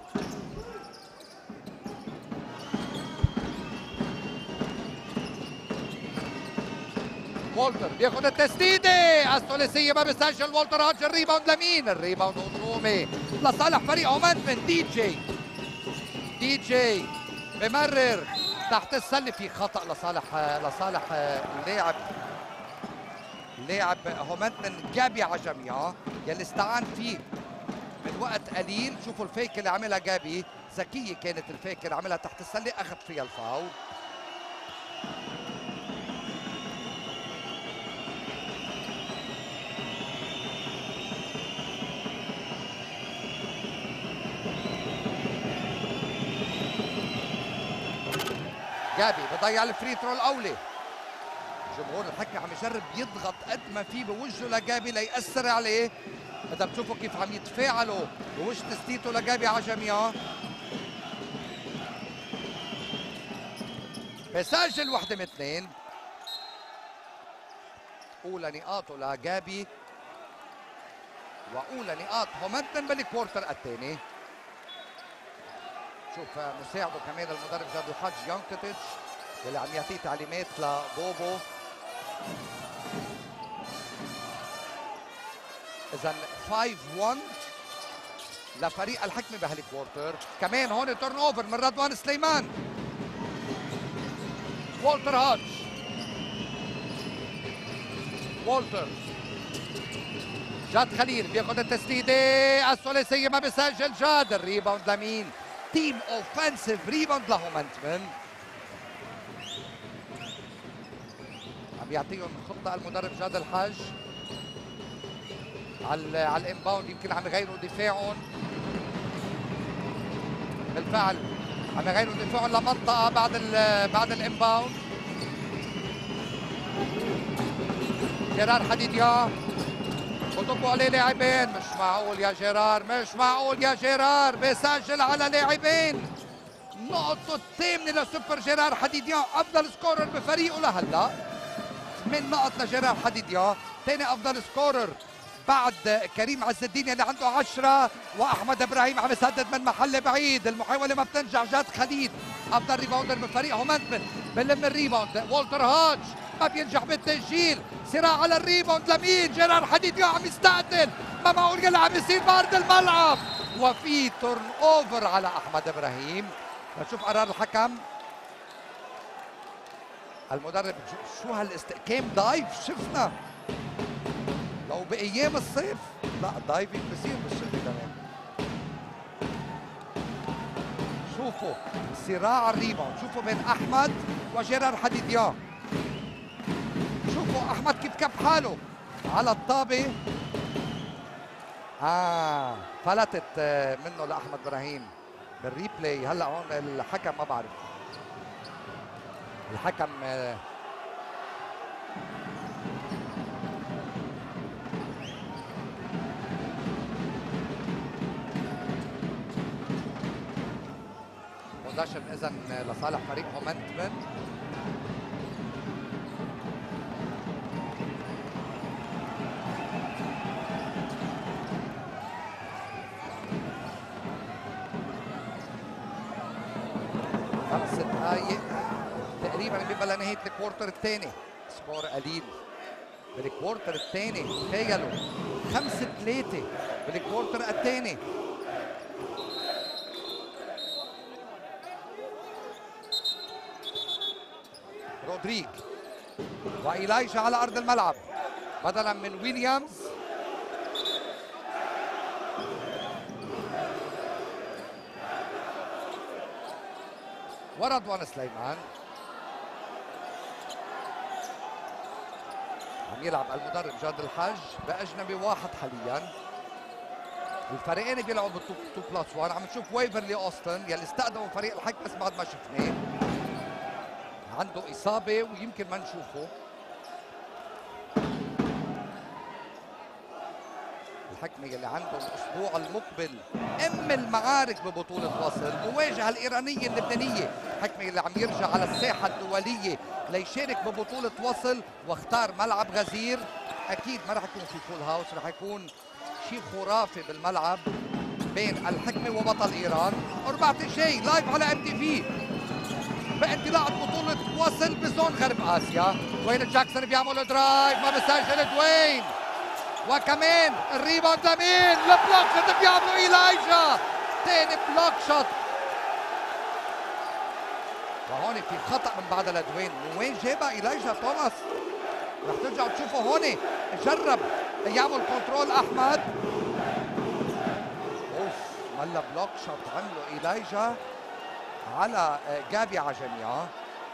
S1: والتر بياخذ التسديده الثلاثيه، ما بيسجل والتر هاتش. الريباوند لمين؟ الريباوند هجومي لصالح فريق هومنتمن. دي جي بمرر تحت السله، في خطا لصالح لاعب هومنتمن جابي عجميا يلي استعان فيه من وقت قليل. شوفوا الفيك اللي عملها جابي، ذكيه كانت الفيك اللي عملها تحت السله، اخذ فيها الفاول. جابي بضيع الفري ثرو الاولى. جمهور الحكمة عم يجرب يضغط قد ما فيه بوجهه لجابي ليأثر عليه. اذا بتشوفوا كيف عم يتفاعلوا بوجه تسديته لجابي عجميا. بسجل وحده من اثنين. اولى نقاطه لجابي واولى نقاط هومنتمن بالكوارتر الثاني. شوف مساعده كمان المدرب جاد الحج يانكتيتش اللي عم يعطيه تعليمات لبوبو. اذا 5-1 لفريق الحكمة بهالكوارتر. كمان هون تورن اوفر من رضوان سليمان. والتر هاتش، والتر جاد خليل بياخذ التسديده الثلاثيه، ما بيسجل جاد. الريباوند لمين؟ تيم اوفنسيف ريباوند لهومنتمن. عم يعطيهم خطه المدرب جاد الحج على الانباوند. يمكن عم يغيروا دفاعهم، بالفعل عم يغيروا دفاعهم لمنطقه بعد الانباوند. جيرار حديديا بضبوا عليه لاعبين. مش معقول يا جيرار بيسجل على لاعبين. نقطته الثامنه لسوبر جيرار حديديا، افضل سكورر بفريقه لهلا. 8 نقط لجيرار حديديا، ثاني افضل سكورر بعد كريم عز الدين اللي عنده 10، واحمد ابراهيم عم يسدد من محل بعيد. المحاوله ما بتنجح. جاد خليل افضل ريباوندر بفريق هومنتمن بلم الريباوند. والتر هاتش ما بينجح بالتسجيل. صراع على الريباوند لمين؟ جيرار حديديا عم يستقتل، ما معقول اللي عم يصير بارد الملعب. وفي تورن اوفر على احمد ابراهيم. نشوف قرار الحكم. المدرب شو كام دايف شفنا لو بايام الصيف. لا دايفنج بصير بالشتاء كمان. شوفوا صراع الريباوند، شوفوا بين احمد وجيرار حديديا. شوفوا احمد كيف كب حاله على الطابه. فلتت منه لاحمد ابراهيم بالريبلاي هلا هون الحكم ما بعرف، الحكم بوزيشن اذا لصالح فريق مومنتمن. خمس دقائق تقريبا بيبقى لنهايه الكوارتر الثاني، سكور قليل بالكوارتر الثاني. تخيلوا 5-3 بالكوارتر الثاني. رودريج وإيلايجا على أرض الملعب بدلا من ويليامز. ورضوان سليمان عم يلعب المدرب جاد الحج بأجنبي واحد حاليا. الفريقين بيلعبوا بالتو 2+1. عم نشوف ويفرلي أوستن يلي استخدموا فريق الحج بس بعد ما شفناه عنده إصابة ويمكن ما نشوفه. الحكمة يلي عنده الأسبوع المقبل المعارك ببطولة وصل، مواجهة الإيرانية اللبنانية. الحكمة يلي عم يرجع على الساحة الدولية ليشارك ببطولة وصل واختار ملعب غزير. أكيد ما رح يكون في فول هاوس، رح يكون شيء خرافي بالملعب بين الحكمة وبطل إيران. 14 شيء لايف على MTV بانطلاقة بطولة وصل بزون غرب آسيا. دوين جاكسون بيعمل درايف ما بيسجل دوين، وكمان الريباوند لمين؟ البلوك شوت بيعملوا إيلايجا، ثاني بلوك شوت. وهون في خطأ من بعد لدوين. من وين جابها إيلايجا توماس؟ رح ترجعوا تشوفوا هون جرب يعمل كنترول أحمد. اوف ملا بلوك شوت عملوا إيلايجا على جابي عجمية.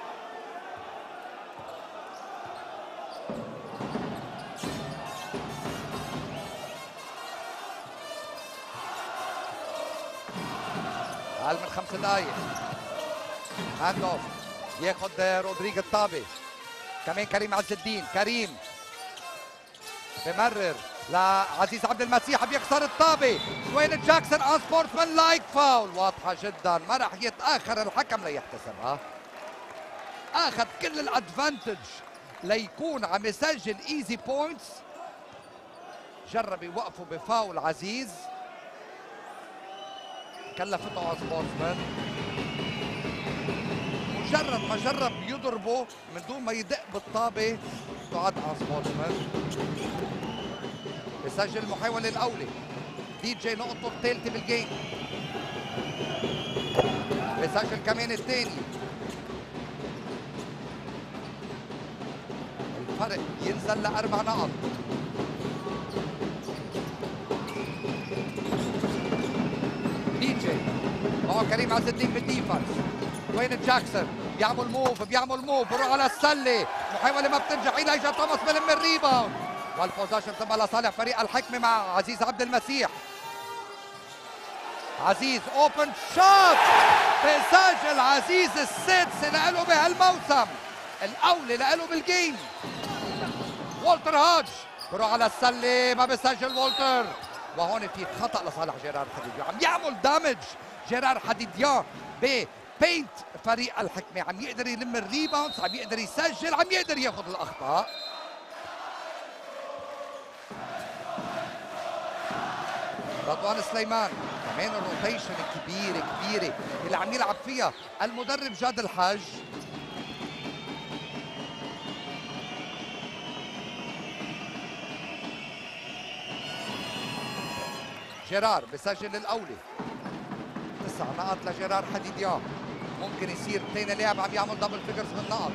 S1: أقل من 5 دقايق. هاند اوف ياخد رودريج الطابة، كمان كريم عز الدين. كريم بمرر لعزيز عبد المسيح بيكسر الطابة. وين جاكسون اون سبورتسمان لايك فاول واضحة جدا، ما راح يتأخر الحكم ليحتسبها. اخذ كل الادفانتج ليكون عم يسجل ايزي بوينتس. جرب يوقفوا بفاول عزيز، كلفته على سبورتسمان. مجرد ما جرب يضربه من دون ما يدق بالطابة تعاد على سبورتسمان. بسجل المحاولة الأولى. دي جي نقطته الثالثة بالجيم. بسجل كمان الثاني. الفرق ينزل ل4 نقط. دي جي معه كريم عز الدين بالديفنس. وين جاكسون بيعمل موف بيروح على السله، محاوله ما بتنجح. إيلايجا توماس بلم الريباوند والبوزيشن تبقى لصالح فريق الحكمه مع عزيز عبد المسيح. عزيز اوبن شوت بسجل عزيز السادسه لإله بهالموسم، الاولى لإله بالجيم. والتر هاج بروح على السله ما بسجل والتر، وهون في خطا لصالح جيرار حديديان. عم يعمل دامج جيرار حديديان ببينت فريق الحكمه، عم يقدر يلم الريباوندز، عم يقدر يسجل، عم يقدر ياخذ الاخطاء. رضوان سليمان كمان الروتيشن كبيره اللي عم يلعب فيها المدرب جاد الحج. جيرار بسجل الاولى، 9 نقط لجيرار حديديان. ممكن يصير ثاني لاعب عم يعمل دبل فيجرز من نقط.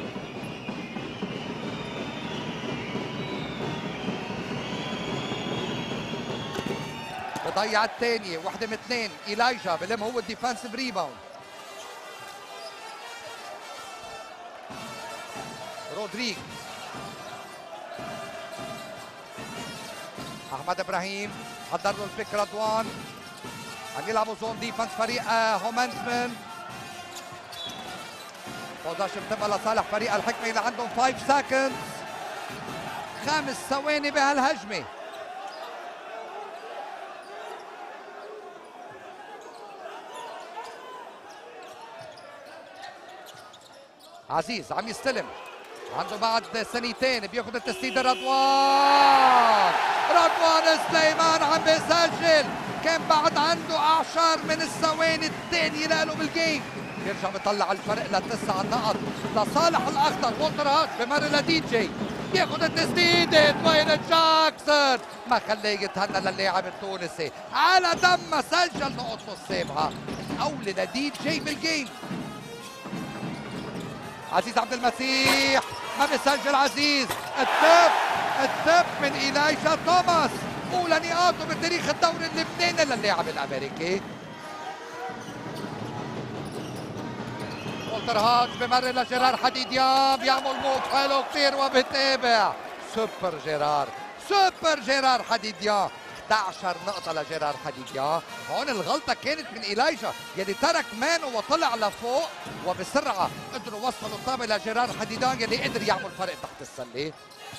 S1: بضيع الثانية، وحدة من 2. إيلايجا بلم هو الديفنسيف ريباوند. رودريج، أحمد إبراهيم حضر له البيك. رضوان عم يلعبوا زون ديفنس فريق هومنتمن. بوزيشن بتبقى لصالح فريق الحكمة اللي عندهم 5 سكندز، 5 ثواني بهالهجمة. عزيز عم يستلم، عنده بعد ثانيتين بياخذ التسديد. رضوان سليمان عم بيسجل، كان بعد عنده اعشار من الثواني الثانية له بالجيم. بيرجع بيطلع الفرق ل9 نقط لصالح الاخضر. وولتر هاج بمر لدي جي، بياخذ التسديد. دوين جاكسون ما خليه يتهنى للاعب التونسي، على دم سجل نقطته السابعة، أولى لدي جي بالجيم. عزيز عبد المسيح ما بيسجل. عزيز التب من إيلايجا توماس، أولى نقاطه بتاريخ الدوري اللبناني للاعب الأمريكي. وولتر هاج بمر لجيرار حديديان، بيعمل موف حلو كثير وبتابع. سوبر جيرار حديديان، 11 نقطة لجيرار حديديان. هون الغلطة كانت من إيلايجا يلي ترك مانو وطلع لفوق، وبسرعة قدروا وصلوا الطابة لجيرار حديديان يلي قدر يعمل فرق تحت السلة.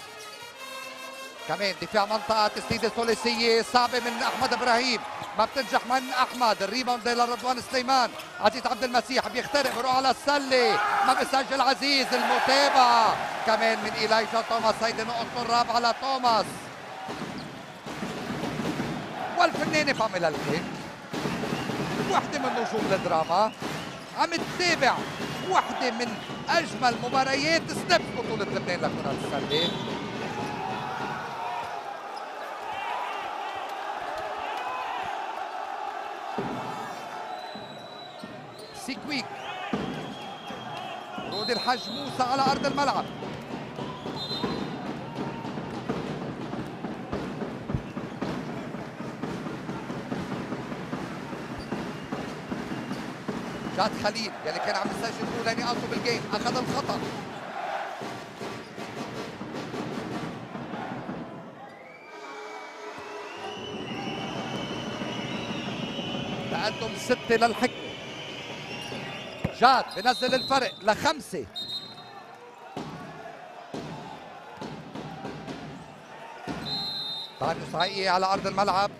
S1: كمان دفاع منطقة، تسديدة ثلاثية صعبة من أحمد إبراهيم، ما بتنجح من أحمد. الريباوند لرضوان سليمان. عزيز عبد المسيح بيخترق، بيروح على السلة، ما بيسجل. عزيز المتابعة كمان من إيلايجا توماس، هيدي نقطته الرابعة لتوماس. والفنانة باميلا الكيك، وحدة من نجوم الدراما، عم تتابع وحدة من أجمل مباريات سنابس بطولة لبنان لكرة السلة. سيكويك، رودي الحج موسى على أرض الملعب. جاد خليل يلي كان عم يسجل اولى نقاطه بالجيم، اخذ الخطا. تقدم 6 للحكمة. جاد بنزل الفرق ل5. طارق صعيقي على ارض الملعب.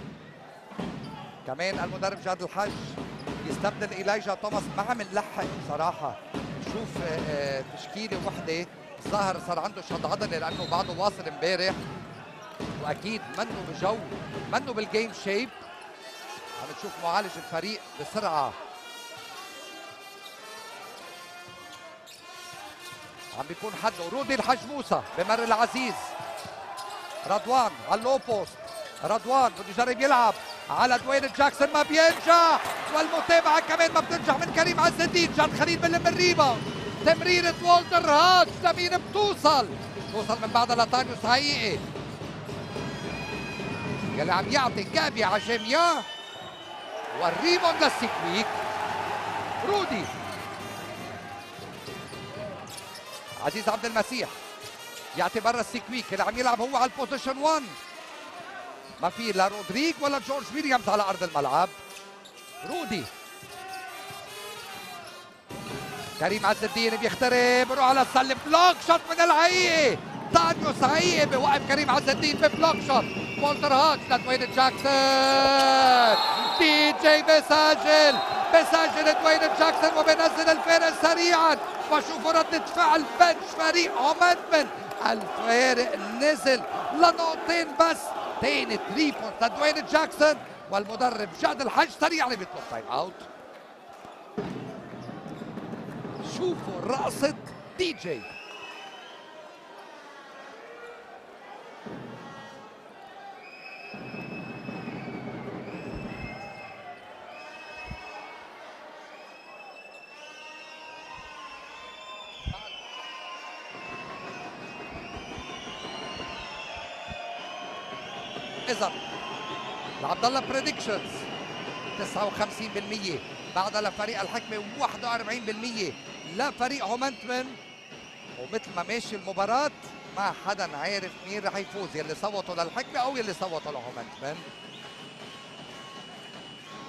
S1: كمان المدرب جاد الحج يستبدل إيلايجا توماس. ما عم نلحق بصراحة نشوف تشكيلة وحدة. الظاهر صار عنده شد عضلي لأنه بعده واصل امبارح، وأكيد منه بالجيم شيب. عم نشوف معالج الفريق بسرعة، عم بيكون حده. رودي الحج موسى بمر العزيز. رضوان على اللو بوست. رضوان بده يجرب يلعب على دوين جاكسون، ما بينجح. والمتابعة كمان ما بتنجح من كريم عز الدين. جاد خليل بلم الريباوند. تمريرة وولتر هاج لمين بتوصل من بعدها لطانيو صعيقي يلي عم يعطي كابي على جيميا. والريباوند للسيكويك. رودي. عزيز عبد المسيح يعطي برا السيكويك اللي عم يلعب هو على البوزيشن 1. ما في لا رودريك ولا جورج ويليامز على ارض الملعب. رودي. كريم عز الدين بيخترق، بيروح على السله. بلوك شوت من الحقيقي. طانيو صعيقي بوقف كريم عز الدين ببلوك شوت. وولتر هاج لدوين جاكسون. دي جي بسجل دوين جاكسون وبنزل الفارق سريعا. وشوفوا ردة فعل بنش فريق هومنتمن. الفارق نزل لنقطتين بس. تاني 3 بوينت لدوين جاكسون. والمدرب جاد الحج سريعا بيطلب تايم اوت. شوفوا رقصة دي جي. إذا لعبد الله بريدكشنز 59% بعدها لفريق الحكمة، 41% لفريق هومنتمن. ومثل ما ماشي المباراة ما حدا عارف مين رح يفوز، يلي صوتوا للحكمة أو يلي صوتوا لهومنتمن.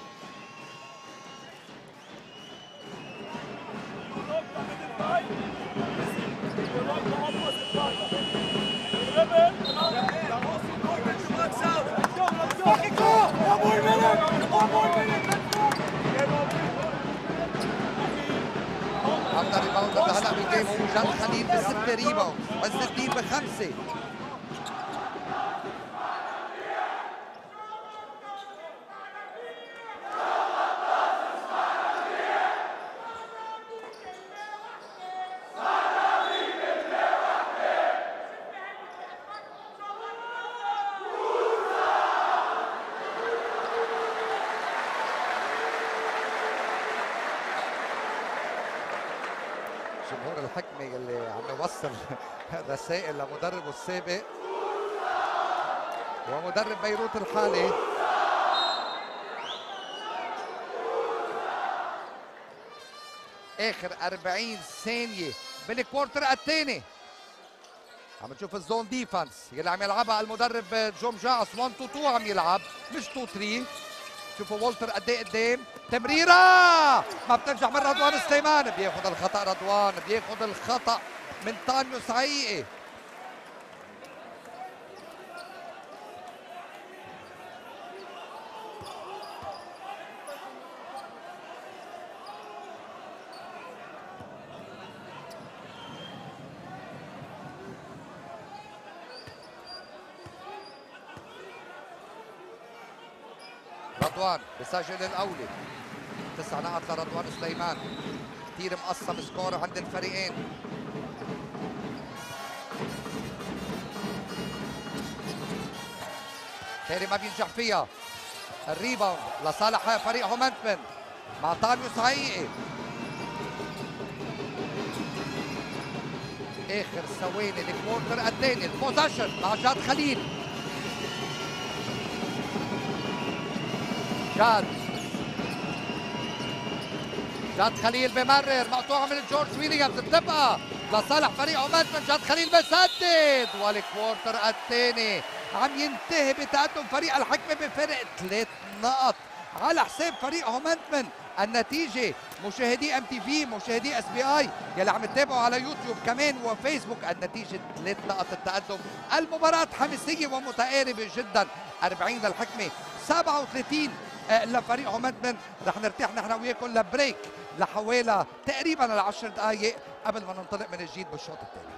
S1: افضل ريباوند هلا بالجيم هو جاد خليل ب6 ريباوند، عز الدين ب5. جمهور الحكمة اللي عم يوصل رسائل لمدربه السابق ومدرب بيروت الحالي. اخر 40 ثانية بالكوارتر الثاني. عم نشوف الزون ديفنس يلي عم يلعبها المدرب جوم جاس 1 2 2 عم يلعب مش 2 3. شوفوا وولتر قد ايه قدام، تمريره ما بتنجح من رضوان سليمان، بياخذ الخطا رضوان، بياخذ الخطا من طانيو سعيقي. رضوان بسجل الاولي، 9 نقط لرضوان سليمان. كثير مقسم سكور عند الفريقين. تاني ما بينجح فيها. الريباوند لصالح فريق هومنتمن مع طانيو سعيقي. اخر ثواني الكوارتر الثاني، البوزيشن مع جاد خليل. جاد خليل بمرر، مقطوعه من جورج ويليامز، بتبقى لصالح فريق هومنتمن. جاد خليل بسدد، والكوارتر الثاني عم ينتهي بتقدم فريق الحكمه بفرق 3 نقط على حساب فريق هومنتمن. النتيجه مشاهدي ام تي في، مشاهدي اس بي اي يلي عم تتابعوا على يوتيوب كمان وفيسبوك، النتيجه 3 نقط التقدم. المباراه حماسيه ومتقاربه جدا، 40 للحكمه 37 لفريق هومنتمن. رح نرتاح نحن وياكم لبريك لحوالي تقريبا 10 دقائق قبل ما ننطلق من جديد بالشوط الثاني.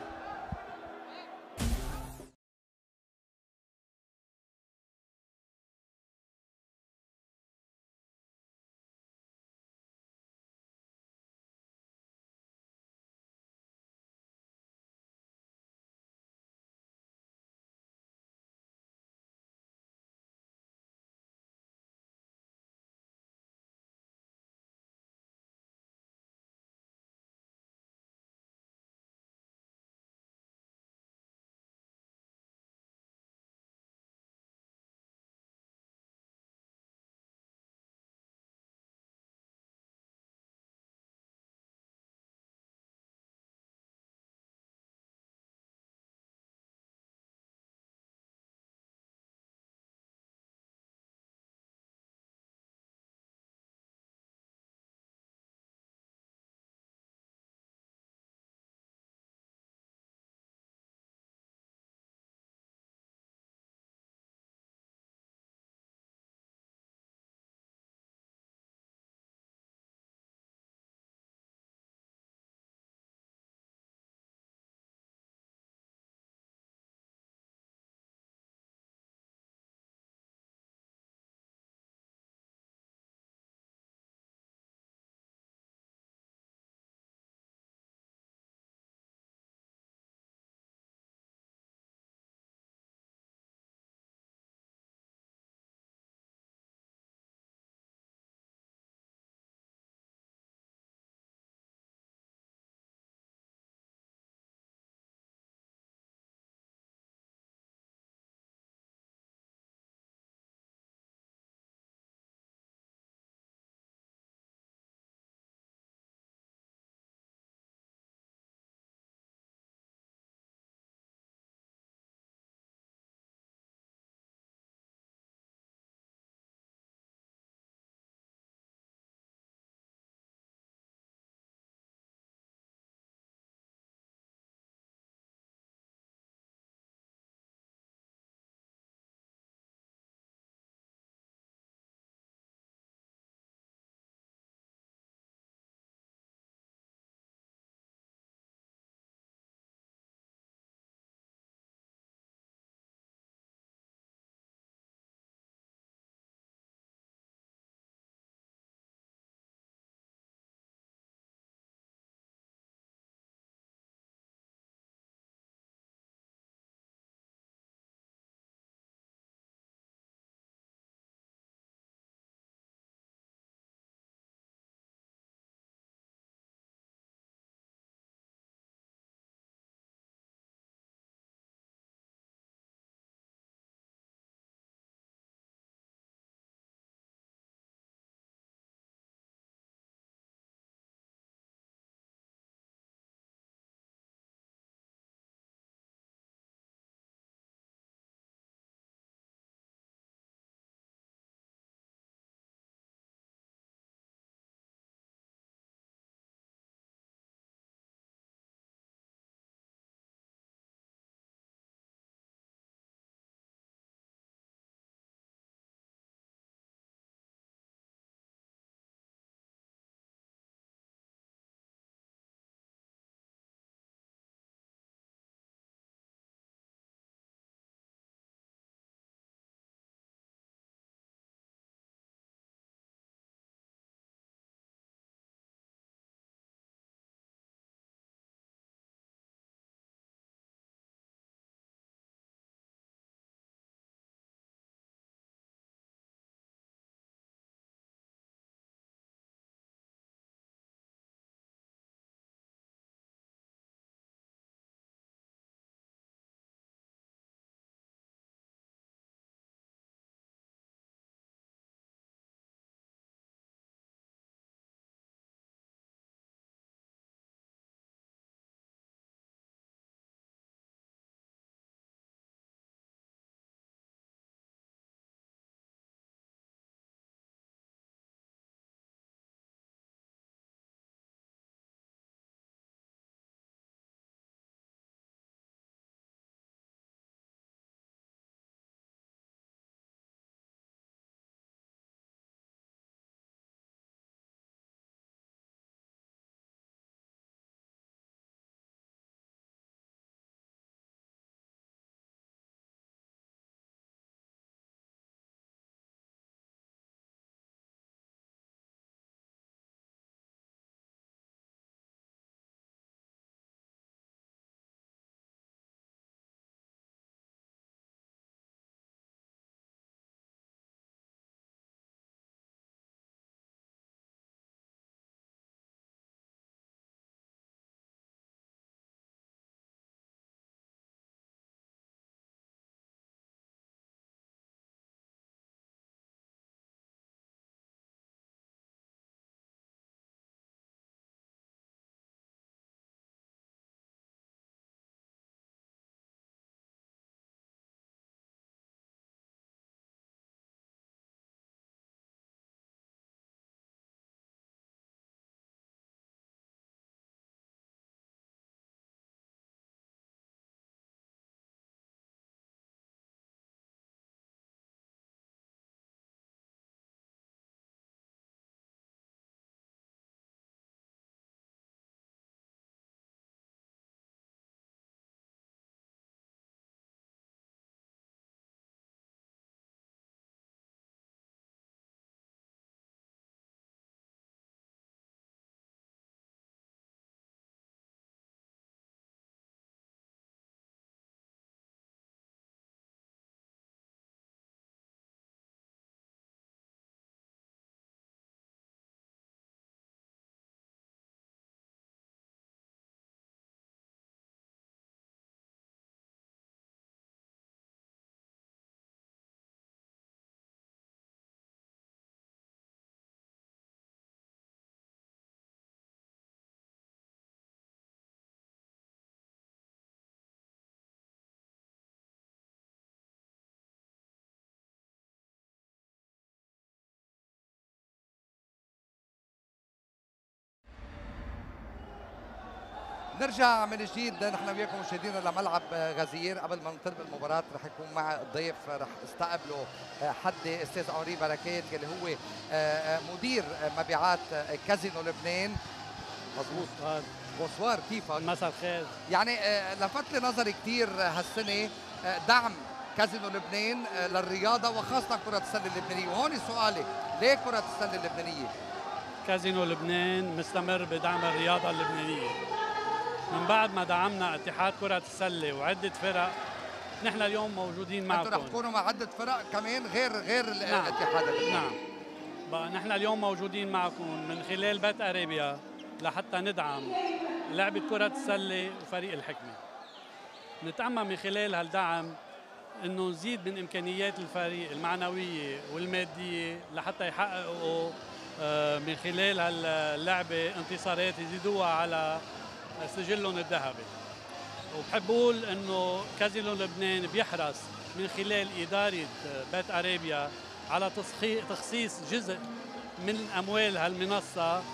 S1: نرجع من جديد نحن وياكم مشاهدينا لملعب غزير. قبل ما ننطلق المباراة رح يكون مع الضيف رح استقبله حدي استاذ أنري بركات اللي هو مدير مبيعات كازينو لبنان. مضبوط. بونسوار، كيفك؟
S5: مساء الخير.
S1: يعني لفت لي نظري كثير هالسنة دعم كازينو لبنان للرياضة وخاصة كرة السلة اللبنانية، وهون سؤالي ليه كرة السلة اللبنانية؟
S5: كازينو لبنان مستمر بدعم الرياضة اللبنانية. من بعد ما دعمنا اتحاد كرة السلة وعدة فرق، نحن اليوم موجودين معكم.
S1: انتم رح تكونوا مع عدة فرق كمان غير
S5: نعم.
S1: الاتحاد اللبناني.
S5: نعم. بقى نحن اليوم موجودين معكم من خلال بيت أريبيا لحتى ندعم لعبة كرة السلة وفريق الحكمة. نتأمل من خلال هالدعم انه نزيد من امكانيات الفريق المعنويه والماديه لحتى يحققوا من خلال هاللعبه انتصارات يزيدوها على سجلهم الذهبي. وبحب اقول انه كازينو لبنان بيحرص من خلال اداره بيت اريبيا على تخصيص جزء من اموال هالمنصه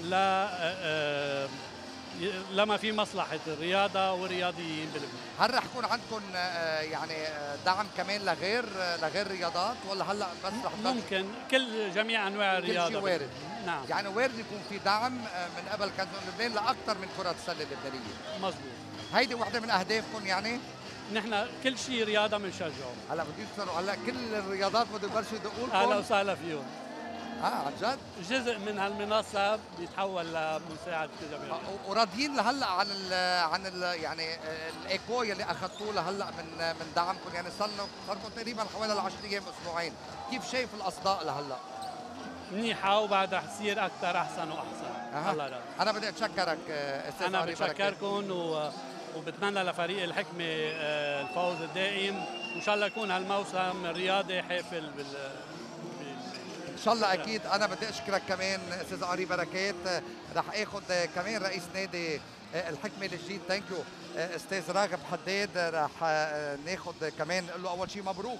S5: لما في مصلحه الرياضه والرياضيين بلبنان.
S1: هل رح يكون عندكم يعني دعم كمان لغير رياضات ولا هلا بس رح
S5: ممكن كل جميع انواع الرياضه.
S1: كل شيء وارد.
S5: نعم.
S1: يعني وارد يكون في دعم من قبل كازينو لبنان لاكثر من كره السله اللبنانيه.
S5: مزبوط.
S1: هيدي وحده من اهدافكم يعني؟
S5: نحن كل شيء رياضه بنشجعه.
S1: هلا بدي يصيروا هلا كل الرياضات بده يبلشوا يدقوا لكم.
S5: اهلا وسهلا فيهم.
S1: عن جد؟
S5: جزء من هالمنصه بيتحول لمساعده الجميع.
S1: وراضيين لهلا عن يعني الايكو يلي اخذتوه لهلا من دعمكم، يعني صار لكم تقريبا حوالي 10 ايام اسبوعين، كيف شايف الاصداء لهلا؟
S5: منيحه وبعدها رح تصير اكثر احسن واحسن. الله يرضى.
S1: انا بدي اتشكرك استاذ
S5: انا بتشكركم وبتمنى لفريق الحكمه الفوز الدائم، وان شاء الله يكون هالموسم الرياضي حافل
S1: ان شاء الله. اكيد انا بدي اشكرك كمان استاذ أنري بركات. رح اخذ كمان رئيس نادي الحكمه الجديد. ثانك يو استاذ راغب حداد. رح ناخذ كمان نقول له اول شيء مبروك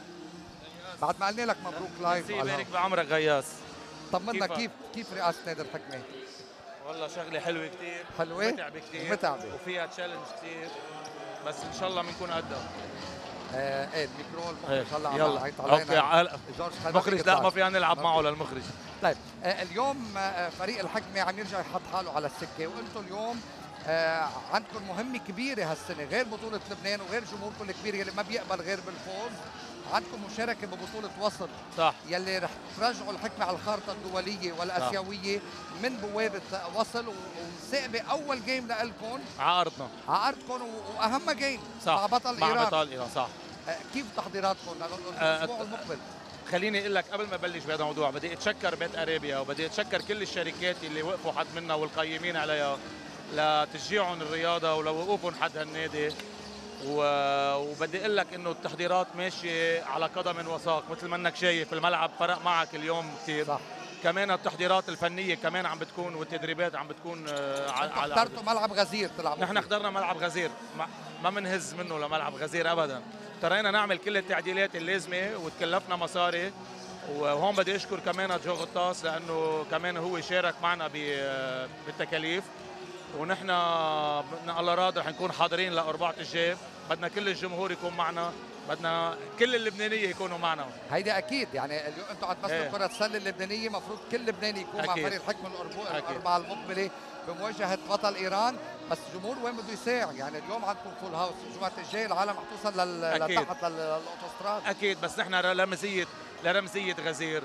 S1: بعد ما قلنا لك مبروك لايف.
S6: الله يبارك بعمرك غياس.
S1: طمنا كيف رئاسه نادي الحكمه؟
S6: والله شغله حلوه كثير،
S1: حلوه
S6: متعبه كثير، وفيها تشالنج كثير، بس ان شاء الله بنكون قدها.
S1: ايه الميكرو المخرج
S6: إيه.
S1: هلا
S6: يلا
S1: عم يعيط علينا.
S6: المخرج لا ما فينا نلعب معه للمخرج.
S1: طيب اليوم فريق الحكمه عم يرجع يحط حاله على السكه، وانتم اليوم عندكم مهمه كبيره هالسنه غير بطوله لبنان وغير جمهوركم الكبير يلي ما بيقبل غير بالفوز. عندكم مشاركه ببطوله وصل
S6: صح
S1: يلي رح ترجعوا الحكمه على الخارطه الدوليه والاسيويه من بوابه وصل، ومساقبه اول جيم لكم
S6: على ارضنا،
S1: على ارضكم، واهم جيم
S6: صح
S1: مع بطل ايران.
S6: مع بطل ايران صح.
S1: كيف تحضيراتكم للاسبوع المقبل؟
S6: خليني اقول لك قبل ما ابلش بهذا الموضوع، بدي اتشكر بيت اريبيا وبدي اتشكر كل الشركات اللي وقفوا حد منا والقيمين عليها لتشجيعهم الرياضه ولوقوفهم حد هالنادي. وبدي اقول لك انه التحضيرات ماشيه على قدم وساق مثل ما انك شايف. الملعب فرق معك اليوم كثير صح. كمان التحضيرات الفنيه كمان عم بتكون والتدريبات عم بتكون على
S1: اخترتوا ملعب غزير تلعبوا.
S6: نحن اخترنا ملعب غزير، ما بنهز منه لملعب غزير ابدا. اضطرينا نعمل كل التعديلات اللازمه وتكلفنا مصاري. وهون بدي اشكر كمان جو غطاس لانه كمان هو شارك معنا بالتكاليف. ونحن الله راضي رح نكون حاضرين لأربعة الجاي. بدنا كل الجمهور يكون معنا، بدنا كل اللبنانيه يكونوا معنا.
S1: هيدا اكيد، يعني اليوم انتم عم تمثلوا كره السله اللبنانيه، المفروض كل لبناني يكون أكيد. مع فريق الحكمه الاربعه المقبله بمواجهه بطل ايران. بس الجمهور وين بده يساعد؟ يعني اليوم عندكم فول هاوس، الجمعه الجايه العالم رح توصل لتحت للاوتوستراد.
S6: اكيد، بس نحن لرمزيه غزير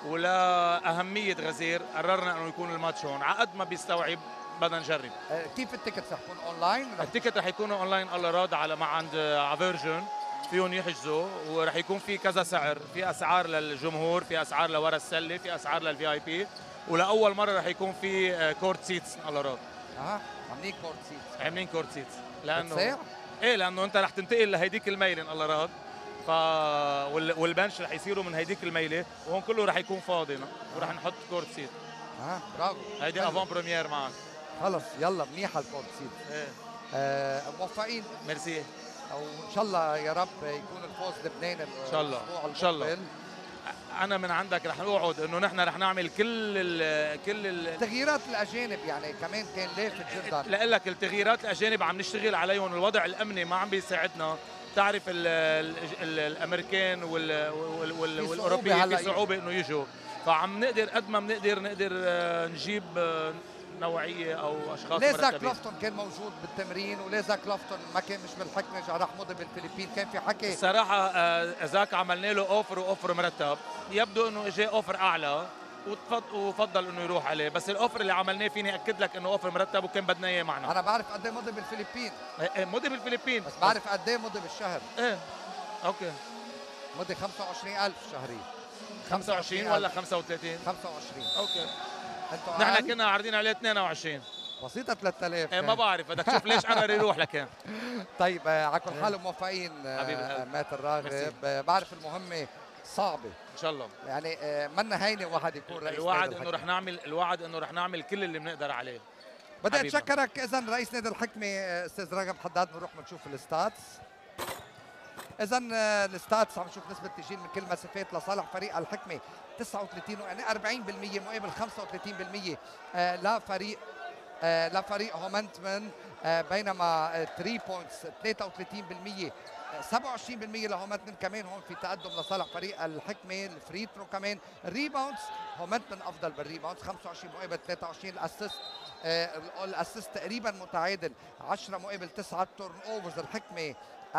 S6: ولا غزير قررنا انه يكون الماتش هون على قد ما بيستوعب. بدنا نجرب.
S1: كيف التيكت رح يكون اونلاين؟
S6: التيكت رح يكونوا اونلاين الله راد على ما عند فيرجن فيهم يحجزوا، ورح يكون في كذا سعر، في اسعار للجمهور، في اسعار لورا السله، في اسعار للفي اي بي، ولاول مره رح يكون في كورت سيتس الله راد.
S1: عاملين كورت سيتس.
S6: عاملين كورت سيتس لانه
S1: بتساع؟
S6: ايه لانه انت رح تنتقل لهيديك الميلين الله راد. والبنش رح يصيروا من هيديك الميله، وهون كله رح يكون فاضي ورح نحط كورت سيت.
S1: برافو.
S6: هيدي افون بريمير معك.
S1: خلص يلا منيحه الكورت سيت. ايه موفقين.
S6: ميرسي.
S1: وان شاء الله يا رب يكون الفوز لبنان
S6: ان شاء الله ان شاء الله. انا من عندك رح نوعد انه نحن رح نعمل كل
S1: تغييرات الاجانب يعني كمان كان لافت جدا.
S6: لاقول لك التغييرات الاجانب عم نشتغل عليهم، الوضع الامني ما عم بيساعدنا، بتعرف الامريكان والاوروبيين في صعوبه انه يجوا، فعم نقدر قد ما بنقدر نجيب نوعيه او اشخاص
S1: ليه
S6: مرتبين.
S1: زاك لوفتون كان موجود بالتمرين وليه زاك لوفتون ما كان مش بالحكمه راح مضي بالفلبين؟ كان في حكي
S6: الصراحه زاك عملنا له اوفر مرتب، يبدو انه اجى اوفر اعلى وفضل انه يروح عليه، بس الاوفر اللي عملناه فيني اكد لك انه اوفر مرتب وكان بدنا اياه معنا.
S1: انا بعرف قد ايه مضي بالفلبين.
S6: مضي بالفلبين
S1: بس بعرف قد ايه مضي بالشهر.
S6: ايه اوكي
S1: مضي 25,000 شهري.
S6: 25 ولا 35؟
S1: 25.
S6: اوكي.
S1: نحن
S6: كنا عارضين عليه 22.
S1: بسيطة 3000.
S6: ايه ما بعرف، بدك تشوف ليش قرر يروح لكان.
S1: طيب على كل حال موفقين
S6: حبيب القلب.
S1: مات الراغب. بعرف المهمة صعبة
S6: ان شاء الله،
S1: يعني منا هينة واحد يكون رئيس
S6: الوعد انه رح نعمل كل اللي بنقدر عليه.
S1: بدي اتشكرك اذا رئيس نادي الحكمة استاذ راغب حداد. بنروح بنشوف الستاتس. اذا الستاتس عم نشوف نسبة تسجيل من كل مسافات لصالح فريق الحكمة 39 يعني 40% مقابل 35% لفريق هومنتمن، بينما 3 بوينتس 33% 27% لهومنتمن. كمان هون في تقدم لصالح فريق الحكمة. الفري ثرو كمان. الريباوندز هومنتمن افضل بالريباوندز 25 مقابل 23. الاسيست تقريبا متعادل 10 مقابل 9. تورن اوفرز الحكمة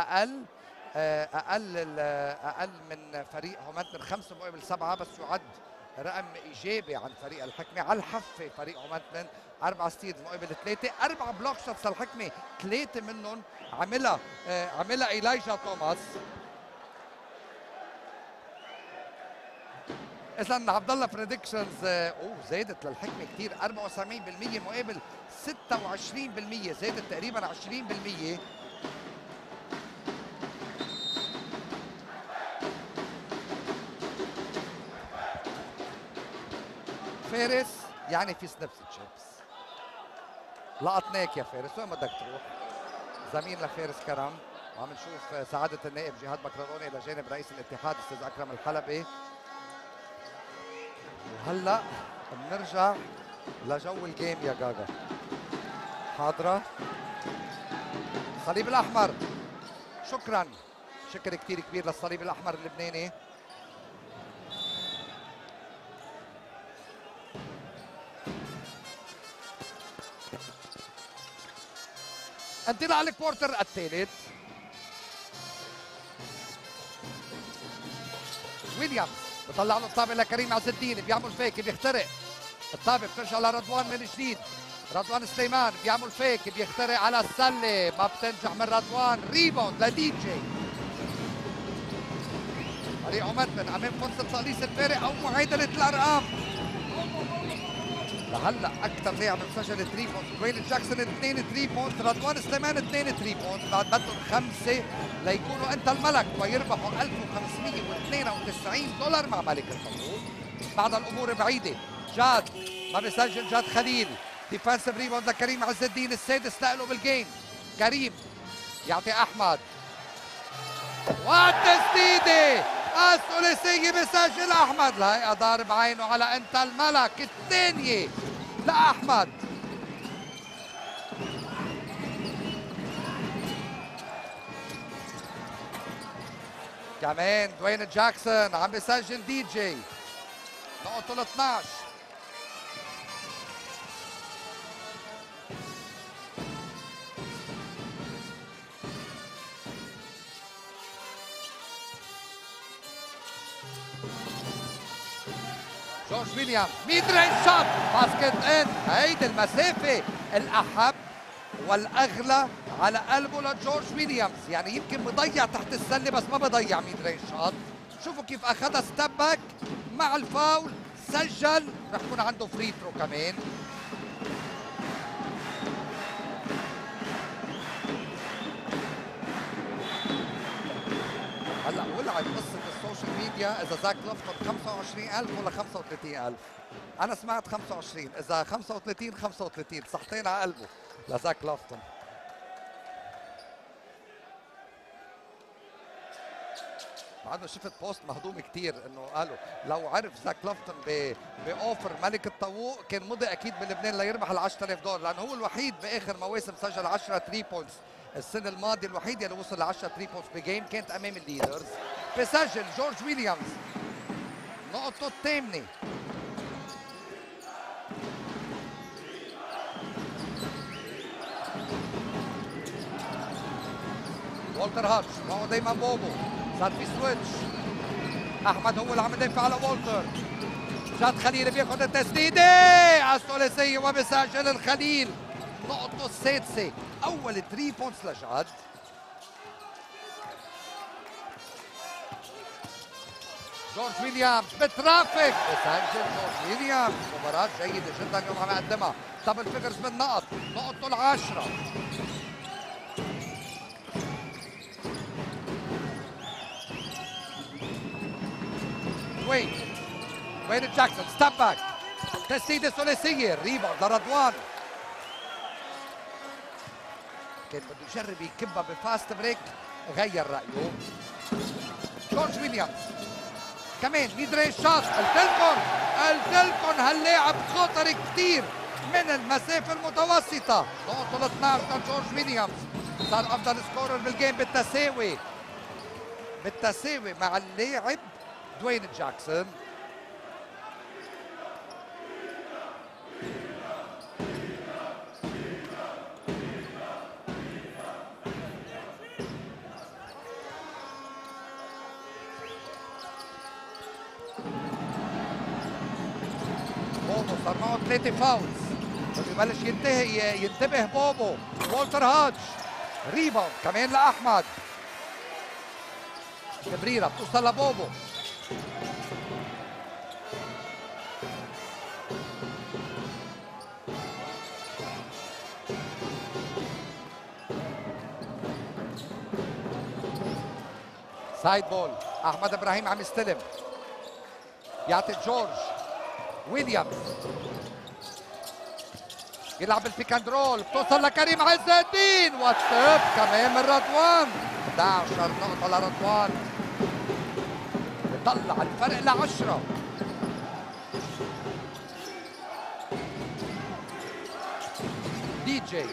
S1: اقل من فريق هومنتمن 5 مقابل 7، بس يعد رقم ايجابي عن فريق الحكمة. على الحفة فريق هومنتمن 4 ستيلز مقابل 3. 4 بلوك شوتس للحكمة، 3 منهم عملها إيلايجا توماس. اذا عبد الله بريدكشنز زادت للحكمة كثير 74% مقابل 26%، زادت تقريبا 20%. فارس يعني في سنبس تشيبس. لقطناك يا فارس، وين بدك تروح؟ زميلنا فارس كرم. وعم نشوف سعادة النائب جهاد بكرروني إلى جانب رئيس الاتحاد أستاذ أكرم الحلبي. وهلا بنرجع لجو الجيم يا جاجا. حاضرة الصليب الأحمر. شكرا، شكر كثير كبير للصليب الأحمر اللبناني. انطلاق الكوارتر الثالث. ويليامز بطلع له الطابه لكريم عز الدين، بيعمل فيك بيخترق الطابه، بترجع لرضوان من جديد. رضوان سليمان بيعمل فيك بيخترق على السله، ما بتنجح من رضوان. ريباوند لدي جي. فريق هومنتمن امام فرصه تقليص الفارق او معادله الارقام. لهلا اكثر لاعب مسجل 3 بوينت دوين جاكسون 2 3 بوينت، رضوان سليمان 2 3 بوينت. بعد بدهم 5 ليكونوا انت الملك ويربحوا $1592 مع ملك الحظوظ. بعد الامور بعيده. جاد ما بيسجل. جاد خليل ديفensive ريباوند لكريم عز الدين، السادس له بالجيم. كريم يعطي احمد والتسديده الثلاثيه بيسجل احمد. الهيئه ضارب عينه على انت الملك. الثانيه لاحمد. كمان دوين جاكسون عم بيسجل دي جي نقطه ال 12. جورج ويليامز ميد رينج شوت باسكت ان. هيدي المسافه الاحب والاغلى على قلبه لجورج ويليامز، يعني يمكن بضيع تحت السله بس ما بضيع ميد رينج شوت. شوفوا كيف اخذها ستيب باك مع الفاول، سجل. رح يكون عنده فري ثرو كمان. هلا ولعت قصه السوشيال ميديا اذا زاك لوفتون 25,000 ولا 35,000. انا سمعت 25، اذا 35 35 صحتين على قلبه لزاك لوفتون. مع انه شفت بوست مهضوم كثير انه قالوا لو عرف زاك لوفتون باوفر ملك الطاووق كان مضي اكيد بلبنان ليربح ال $10,000 لانه هو الوحيد باخر مواسم سجل 10 3 بوينتس. السنه الماضيه الوحيد اللي وصل ل 10 3 بوينتس بجيم كانت امام الليدرز. بسجل جورج ويليامز نقطته الثامنه. والتر هاتش معه دايما بوبو، صار في سويتش. احمد هو اللي عم يدافع على والتر. جاد خليل بياخذ التسديده على الثلاثيه وبسجل الخليل نقطته السادسه. اول 3 بوينتس لجاد. جورج ويليامز بترافق بسجل جورج ويليامز. مباراة جيدة جدا اليوم عم يقدمها. دبل فيجرز من نقطته العاشرة. وين جاكسون ستاب باك تسديده ثلاثيه ريباوند لرضوان. كان بده يجرب يكبها بفاست بريك غير رايه. جورج ويليامز كمان ميد رينج شوت. قلت لكم هاللاعب خطر كثير من المسافه المتوسطه. نقطه ال 12 جورج ويليامز صار افضل سكورر بالجيم بالتساوي مع اللاعب دوين جاكسون. بوبو صار معه 3 فاولز بده يبلش ينتبه بوبو. والتر هاتش ريباوند كمان لاحمد. تمريره بتوصل لبوبو. سايد بول. احمد ابراهيم عم يستلم يعطي جورج ويليامز يلعب البيك اند رول. بتوصل لكريم عز الدين وتب كمان من رضوان. 11 نقطة لرضوان بيطلع الفرق ل10. دي جي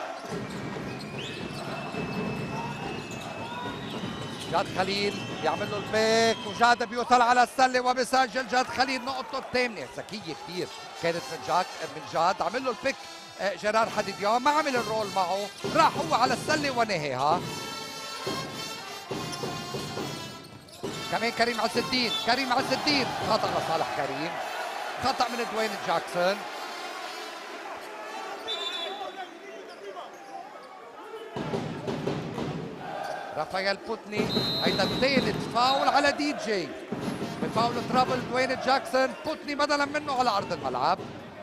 S1: جاد خليل بيعمل له البيك وجاد بيوصل على السله وبيسجل جاد خليل نقطته الثامنه. ذكيه كثير كانت من جاد. عمل له البيك جيرار حديديان ما عمل الرول معه راح هو على السله ونهيها. كمان كريم عز الدين خطأ لصالح كريم. خطأ من دوين جاكسون. رافائيل بوتني هيدا الثالث فاول على دي جي. بفاول ترابل دوين جاكسون. بوتني بدلا منه على ارض الملعب.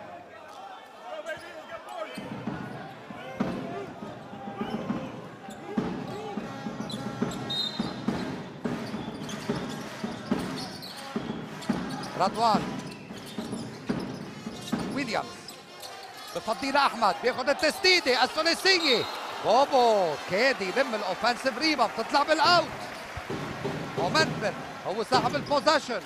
S1: رضوان ويليامز بفضي لاحمد بياخذ التسديده الثلاثيه. بوبو كاد يلم الاوفنسيف ريبا بتطلع بالاوت. مومنتمن هو صاحب البوزيشن.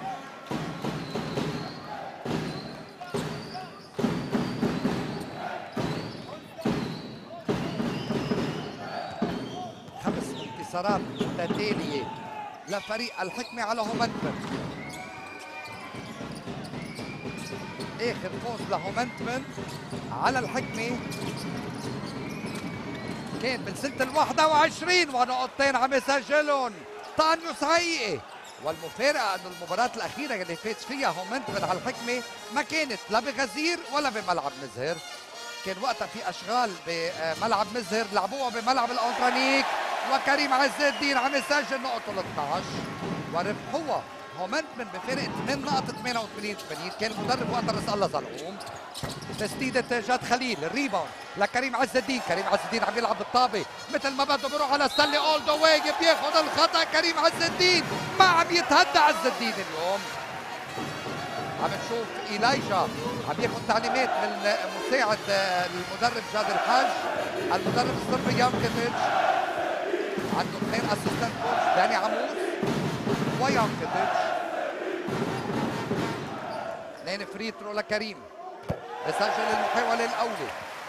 S1: خمس انتصارات متتاليه لفريق الحكمه على هومنتمن. اخر فوز لهومنتمن على الحكمه كان بالسنه ال21 ونقطتين عم يسجلهم طانيوس هيئي. والمفارقه انه المباراه الاخيره اللي فاز فيها هومنتمن على الحكمه ما كانت لا بغزير ولا بملعب مزهر. كان وقتها في اشغال بملعب مزهر لعبوها بملعب الاندرانيك وكريم عز الدين عم يسجل نقطه ال 12 وربحوها هومنتمن بفارق 8 نقط 88. كان المدرب وقتها رزق الله زلقوم. تسديدة جاد خليل الريباوند لكريم عز الدين. كريم عز الدين عم يلعب بالطابة مثل ما بده بيروح على السلة اول ذا واي بياخذ الخطأ. كريم عز الدين ما عم يتهدى عز الدين اليوم. عم نشوف إيلايجا عم ياخذ تعليمات من مساعد المدرب جاد الحاج. المدرب الصربي يانكيفيتش عنده 2 اسيستنت كوتش داني عموس وينقطع. 2 فري ثرو لكريم بسجل المحاولة الأولى.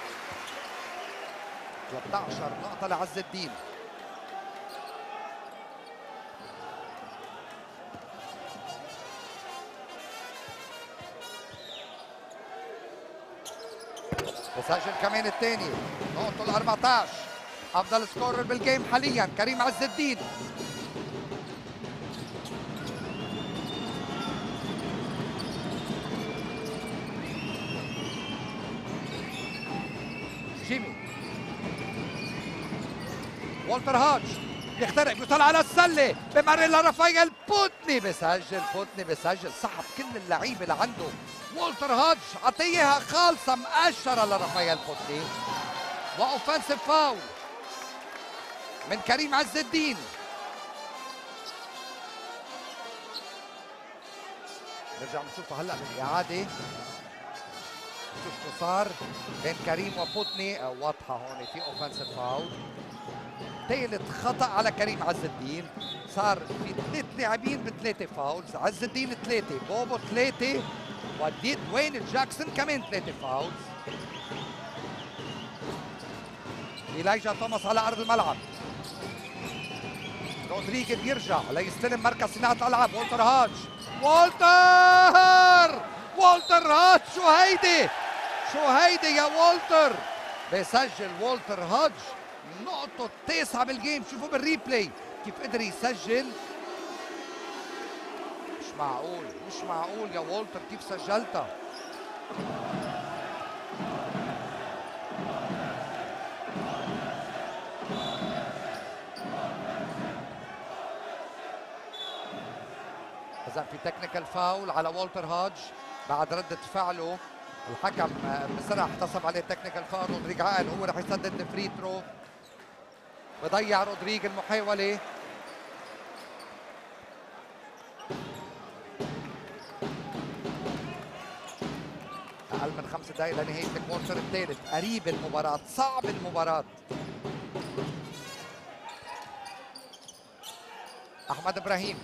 S1: 13 نقطة لعز الدين. بسجل كمان الثاني نقطة ال 14. أفضل سكورر بالجيم حاليا كريم عز الدين. جيمي والتر هاج بيخترق بيوصل على السله بمرر لرافائيل بوتني بسجل. بوتني بسجل سحب كل اللعيبه اللي عنده. والتر هاج عطيها خالصه مقشره لرافائيل بوتني. واوفنسيف فاول من كريم عز الدين. نرجع نشوفه هلا بالاعاده. شوف شو صار بين كريم وبوتني. واضحه هون في اوفنسيف فاول. ثالث خطا على كريم عز الدين. صار في 3 لاعبين ب3 فاولز. عز الدين 3، بوبو 3، ودوين جاكسون كمان 3 فاولز. إيلايجا توماس على ارض الملعب. رودريغيز بيرجع ليستلم مركز صناعه الالعاب. والتر هاج. والتر هاج شو هيدي يا والتر. بيسجل والتر هاج نقطة 9 بالجيم. شوفوا بالريبلاي كيف قدر يسجل. مش معقول يا والتر كيف سجلتها. إذا في تكنيكال فاول على والتر هاج بعد ردة فعله. الحكم بسرعة احتسب عليه تكنيكال فاول. رودريغ عقل هو رح يسدد الفري ثرو. بضيع رودريغ المحاولة. أقل من 5 دقائق لنهاية الكوارتر الثالث. قريب المباراة، صعب المباراة. أحمد إبراهيم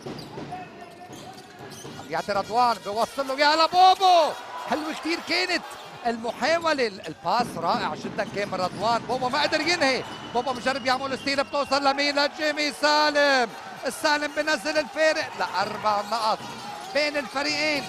S1: بيعطي رضوان بيوصل له اياها لبوبو. حلوة كثير كانت المحاولة. الباس رائع جدا كان من رضوان. بوبو ما قدر ينهي. بوبو مجرب يعمل ستيل. بتوصل لمين؟ لجيمي سالم. السالم بنزل الفارق ل4 نقط بين الفريقين.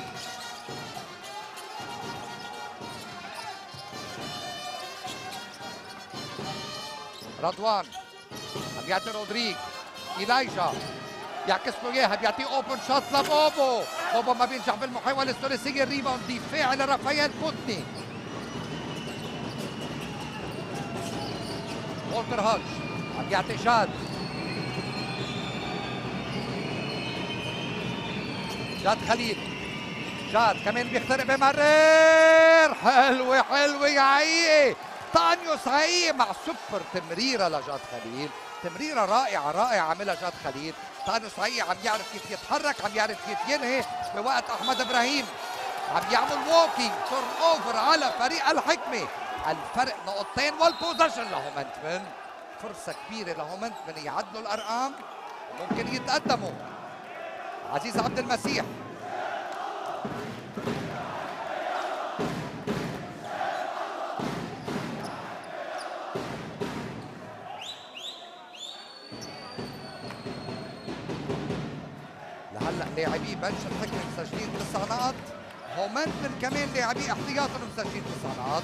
S1: رضوان عم بيعطي رودريغ. إيلايجا بيعكس له اياها. بيعطيه اوبن شوت لبوبو. بوبو ما بينجح بالمحاولة الثلاثية. الريباوند دفاعي لرافائيل بوتني. والتر هاج عم بيعطي جاد. خليل. جاد كمان بيخترق بمرر. حلوة يا عيي. طانيوس عيي مع سوبر تمريرة لجاد خليل. تمريرة رائعة عملها جاد خليل. طانيوس عيي عم يعرف كيف يتحرك، عم يعرف كيف ينهي. بوقت احمد ابراهيم عم يعمل ووكينج تورن اوفر على فريق الحكمة. الفرق نقطتين والبوزيشن لهومنتمن. فرصة كبيرة لهومنتمن يعدلوا الارقام وممكن يتقدموا. عزيز عبد المسيح لهلا لاعبي بنش الحكمة مسجلين 9 نقط. هومنتمن كمان لاعبي احتياطهم مسجلين 9 نقط.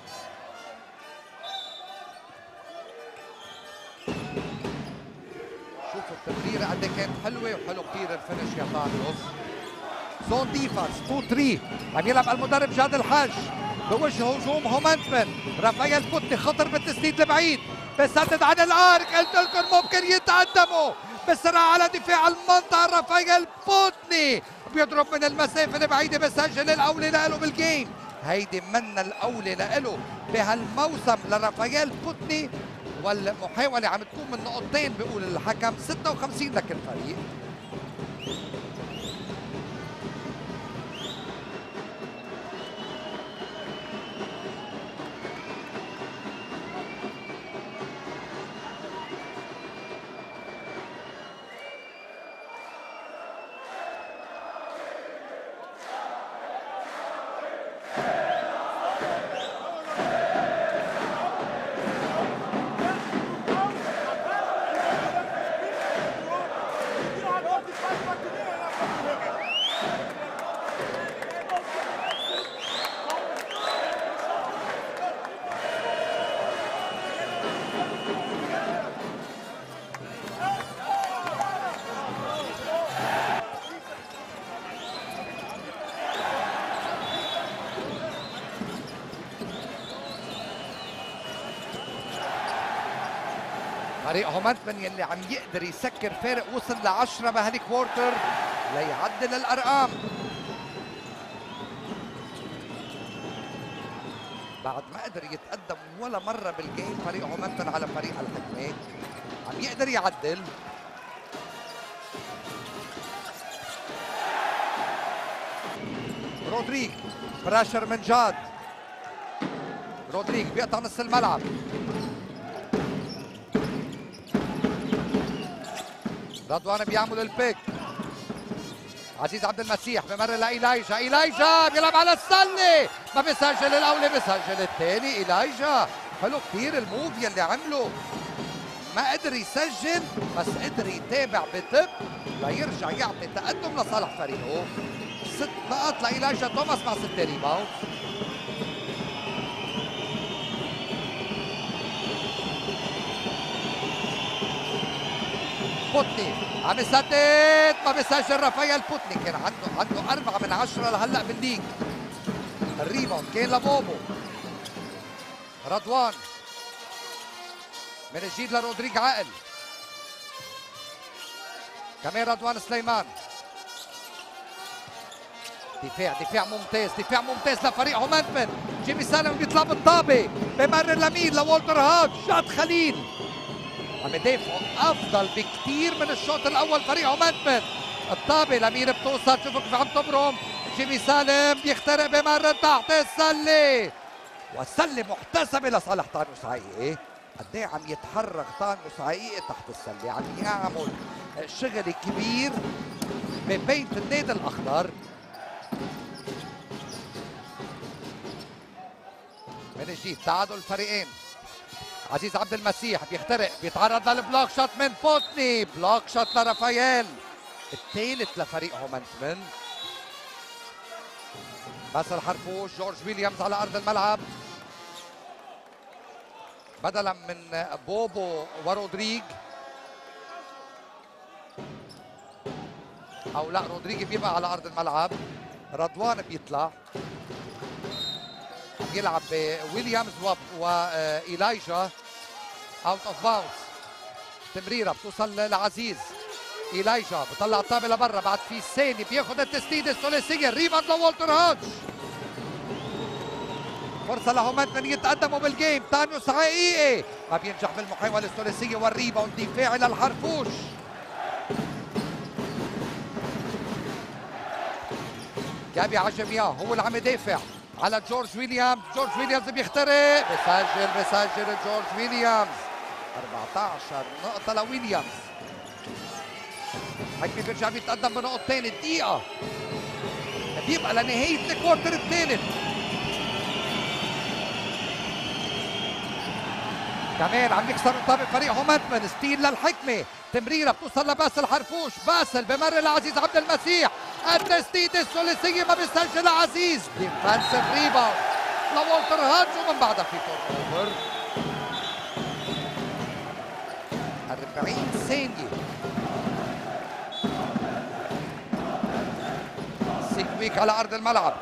S1: شوفوا التمريرة قد كانت حلوة وحلو كثير الفينش يا طاريوس. زون ديفنس 2-3 عم يلعب المدرب جاد الحاج بوجه هجوم هومنتمن. رافائيل بوتني خطر بالتسديد البعيد. بسدد عن الارك. قلت لكم ممكن يتقدموا بسرعة على دفاع المنطقة. رافائيل بوتني بيضرب من المسافة البعيدة. بسجل الأولى له بالجيم. هيدي منا الأولى له بهالموسم لرافائيل بوتني. والمحاولة عم تكون من نقطتين بيقول الحكم. 56 لكل فريق. فريق هومنتمن يلي عم يقدر يسكر فارق وصل ل10 بهالكوارتر ليعدل الارقام. بعد ما قدر يتقدم ولا مره بالجيم فريق هومنتمن على فريق الحكمه، عم يقدر يعدل. رودريج براشر من جاد، رودريج بيقطع نص الملعب، رضوان بيعمل البيك، عزيز عبد المسيح بمر لإيلايجا، إيلايجا بيلعب على السلة، ما بيسجل الأولى بيسجل الثاني. إيلايجا حلو كثير الموف يلي عمله، ما قدر يسجل بس قدر يتابع بطب ليرجع يعطي تقدم لصالح فريقه. 6 نقاط لإيلايجا توماس مع 6 ريباوند. بوتني عم يسدد ما بيسجل. رافائيل بوتني كان عنده 4 من 10 لهلا بالليج. الريباوند كان لبوبو. رضوان من الجيد لرودريج عقل، كمان رضوان سليمان. دفاع ممتاز لفريق هومنتمن. جيمي سالم بيطلع بالطابه بمرر لمين؟ لوالتر هاج. شوت خليل عم يدافعوا افضل بكثير من الشوط الاول فريق هومنتمن. الطابه لمين بتوصل؟ شوفوا كيف عم تبرم. جيمي سالم بيخترق بمرر تحت السله، والسله محتسبه لصالح طانيوس حقيقي. قد ايه عم يتحرك طانيوس حقيقي تحت السله، عم يعمل شغل كبير ببيت النادي الاخضر. من جديد تعادل الفريقين. عزيز عبد المسيح بيخترق، بيتعرض للبلوك شوت من بوتني، بلوك شوت لرافائيل، الثالث لفريق هومنتمن. باسل حرفوش، جورج ويليامز على ارض الملعب بدلا من بوبو ورودريج، او لا رودريج بيبقى على ارض الملعب. رضوان بيطلع بيلعب بويليامز وإيلايجا. اوت اوف باوندز، تمريره بتوصل لعزيز. إيلايجا بطلع الطابه لبرا بعد في ثانيه، بياخذ التسديده الثلاثيه. ريباوند لوالتر هاج. فرصه لهومنتمن يتقدموا بالجيم. طانيوس حقيقي ما بينجح بالمحاوله الثلاثيه والريباوند دفاعي للحرفوش. جابي عجمياه هو اللي عم يدافع على جورج ويليامز. جورج ويليامز بيخترق، بيسجل جورج ويليامز. 14 نقطة لويليامز. حكمي بيرجع بيتقدم بنقطتين. الدقيقة بيبقى لنهاية الكوارتر الثالث. كمان عم يكسر طابق فريق هومنتمن. ستيل للحكمة، تمريرة بتوصل لباسل حرفوش. باسل بمر لعزيز عبد المسيح، التسديدة الثلاثية ما بيسجل عزيز. ديفنسيف ريباوند لوالتر هاج، ومن بعدها في تورن اوفر. 40 ثانية. سيكويك على أرض الملعب.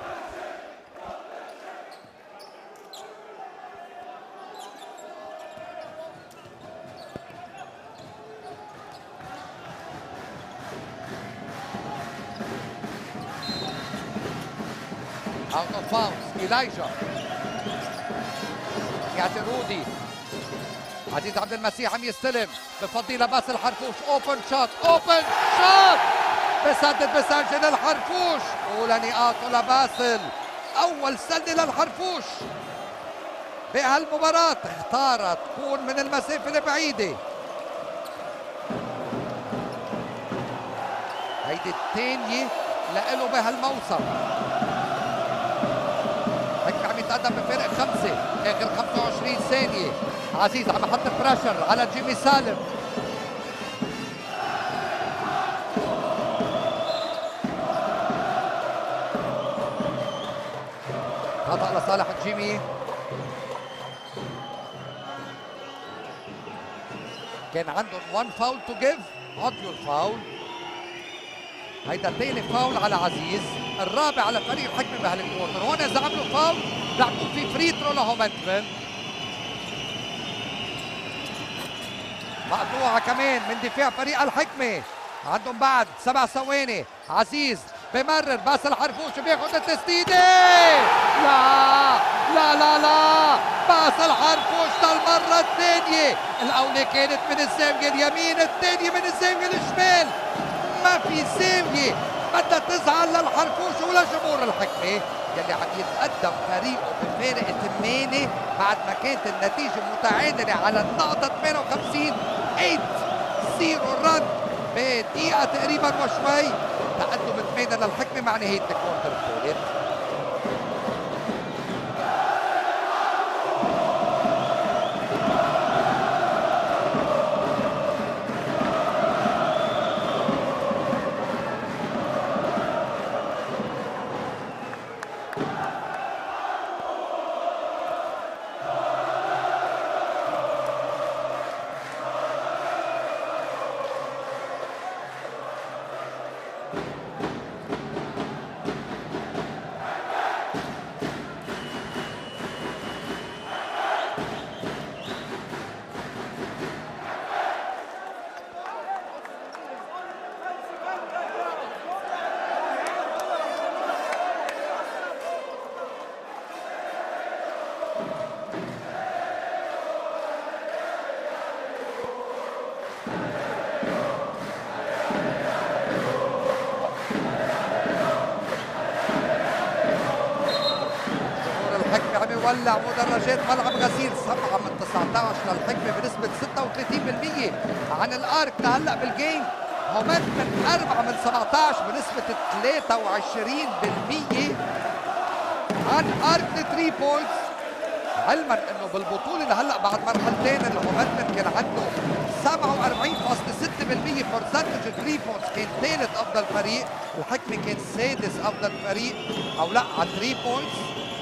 S1: اوت اوف باوندز. إيلايجا يعطي رودي. عزيز عبد المسيح عم يستلم، بفضي لباسل حرفوش. اوبن شوت بسدد بسجل الحرفوش. اولى نقاطه لباسل، اول سله للحرفوش بهالمباراه. اختارت تكون من المسافه البعيده. هيدي الثانيه لإله بهالموسم. هيك عم يتقدم بفرق 5 اخر 25 ثانيه. عزيز عم يحط بريشر على جيمي سالم. خطأ لصالح جيمي. كان عندهم 1 فاول تو جيف، عطيوا الفاول. هيدا ثاني فاول على عزيز، الرابع على فريق الحكمة بهالكوارتر. هون إذا عملوا فاول رح يكون في فري ثرو لهومنتمن. مقطوعة كمان من دفاع فريق الحكمة. عندهم بعد 7 ثواني. عزيز بمرر باس الحرفوش بياخد التسديدة. لا لا لا لا، باس الحرفوش للمرة الثانية. الأولى كانت من الزاوية اليمين، الثانية من الزاوية الشمال. ما في زاوية بدها تزعل للحرفوش ولا جمهور الحكمة يلي عم يتقدم فريقه بفارق 8 بعد ما كانت النتيجة متعادلة على النقطة 58. 8-0 رن بدقيقة تقريبا وشوي. تقدم 8 للحكمة مع نهاية الكورتر الثالث. ولع مدرجات ملعب غسيل. 7 من 19 للحكمة بنسبة 36% عن الارك لهلا بالجيم. هومنت من 4 من 17 بنسبة 23% عن ارك 3 بوينتس. علما انه بالبطولة لهلا بعد مرحلتين الهومنت كان عنده 47.6% برسنتج 3 بوينتس، كان ثالث افضل فريق. الحكمة كان سادس افضل فريق او لا على 3 بوينتس.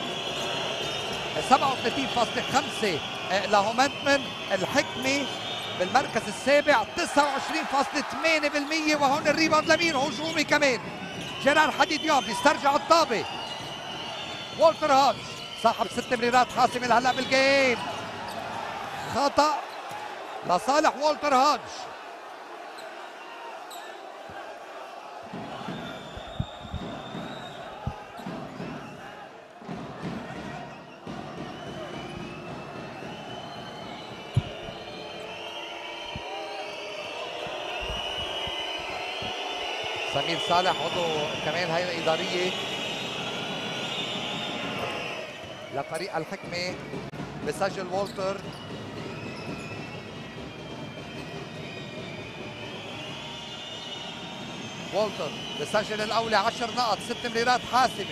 S1: 37.5 لهومنتمن. الحكمة بالمركز السابع 29.8%. وهون الريباوند لمين؟ هجومي كمان. جيرار حديديون بيسترجع الطابة. والتر هودج صاحب 6 تمريرات حاسمة لهلا بالجيم. خطأ لصالح والتر هودج. سمير صالح عضو كمان هيئة إدارية لفريق الحكمة بسجل والتر. والتر بسجل الأولى 10 نقط 6 تمريرات حاسمة.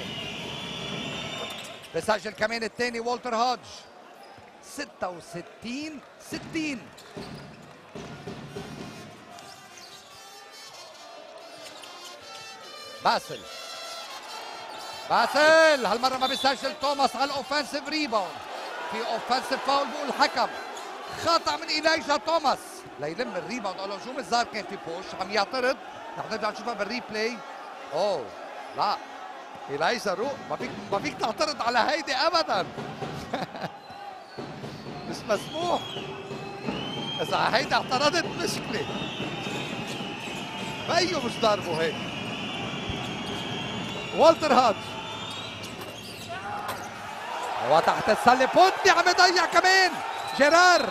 S1: بسجل كمان الثاني والتر هودج 66-60. باسل هالمرة ما بيسجل توماس على الاوفنسيف ريباوند. في اوفنسيف فاول بقول الحكم. خطأ من إيلايجا توماس ليلم الريباوند. قال هجوم الظاهر كان في بوش عم يعترض. رح نرجع نشوفها بالريبلاي. اوه لا إيلايجا روق، ما فيك تعترض على هيدي ابدا. مش مسموح. اذا هيدي اعترضت مشكلة. بيو مش ضاربه هيك. والتر هودج هو تحت السله. بوتني عم يضيع كمان. جيرار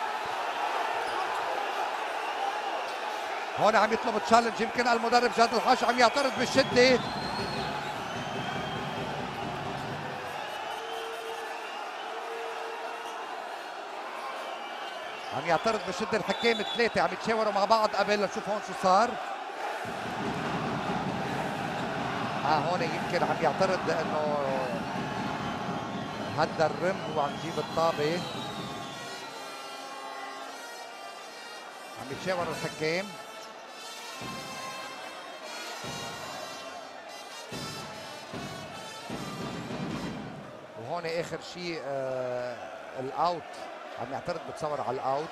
S1: هون عم يطلب تشالنج. يمكن المدرب جاد الحاج عم يعترض بالشده. عم يعترض بالشده. الحكام الثلاثه عم يتشاوروا مع بعض قبل. نشوف هون شو صار. هون يمكن عم يعترض انه هدى الرم وعم يجيب الطابه. عم يتشاور الحكام. وهون اخر شيء الاوت. عم يعترض بتصور على الاوت.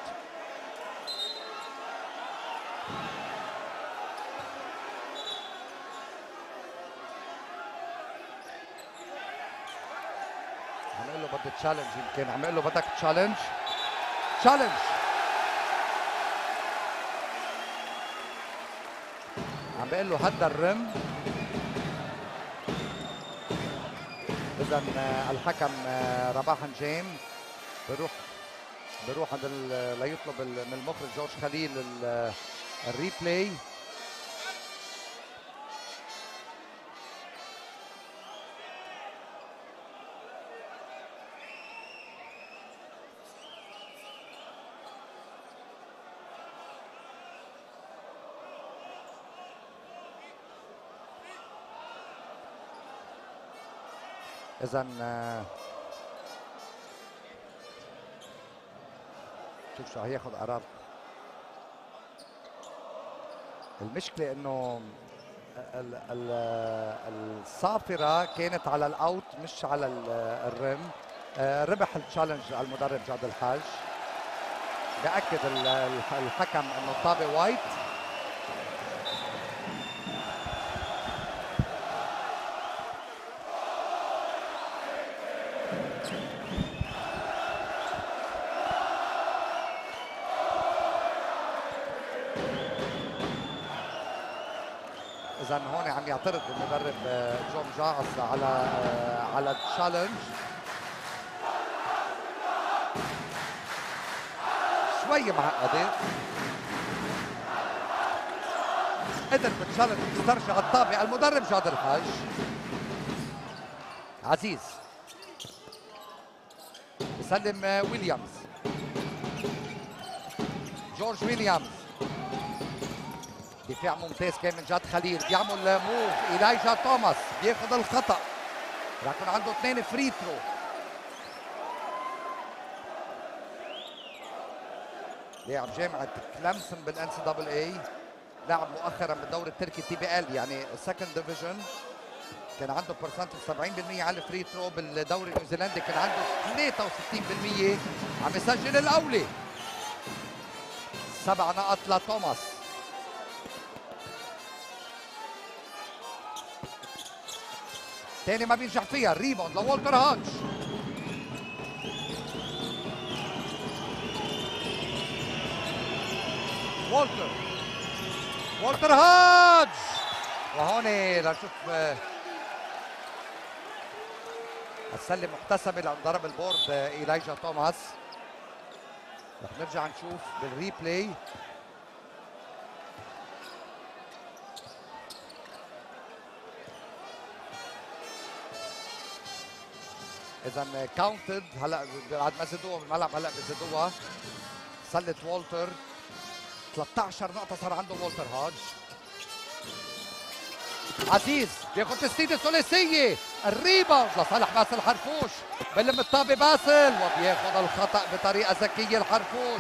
S1: عم يقول له بدي تشالنج. يمكن عم يقول له بدك تشالنج. عم بيقول له هدى الرم. اذا الحكم رباح نجيم بيروح عند ليطلب من المخرج جورج خليل الريبلاي. إذا شوف شو هياخذ قرار. المشكلة إنه الصافرة كانت على الأوت مش على الرم. ربح التشالنج على المدرب جاد الحاج. بأكد الحكم إنه الطابة وايت. إذا هون عم يعترض المدرب جون جاعص على التشالنج. شوي معقدة. قدر بالتشالنج يسترجع الطابة المدرب جاد الحاج. عزيز بسلم ويليامز. جورج ويليامز. دفاع ممتاز كان من جاد خليل. بيعمل موف. إيلايجا توماس بياخذ الخطأ. رح يكون عنده 2 فري ثرو. لاعب جامعة كلمسن بالان سي دبل اي. لاعب مؤخرا بالدوري التركي تي بي ال يعني سكند ديفيجن. كان عنده برسنتج 70% على الفري ثرو. بالدوري النيوزيلندي كان عنده 63%. عم يسجل الاولي. 7 نقط لتوماس. تاني ما بينجح فيها. الريباوند لوالتر هاج. والتر هاج. وهون لنشوف السله محتسبه لان ضرب البورد إيلايجا توماس. رح نرجع نشوف بالريبلاي. اذا كاونتد. هلا بعد ما زادوها بالملعب هلا بزادوها. سله والتر 13 نقطه صار عنده والتر هاج. عزيز بياخذ تسديده ثلاثيه. الريباوند لصالح باسل حرفوش. بلم الطابه باسل وبياخذ الخطا بطريقه ذكيه الحرفوش.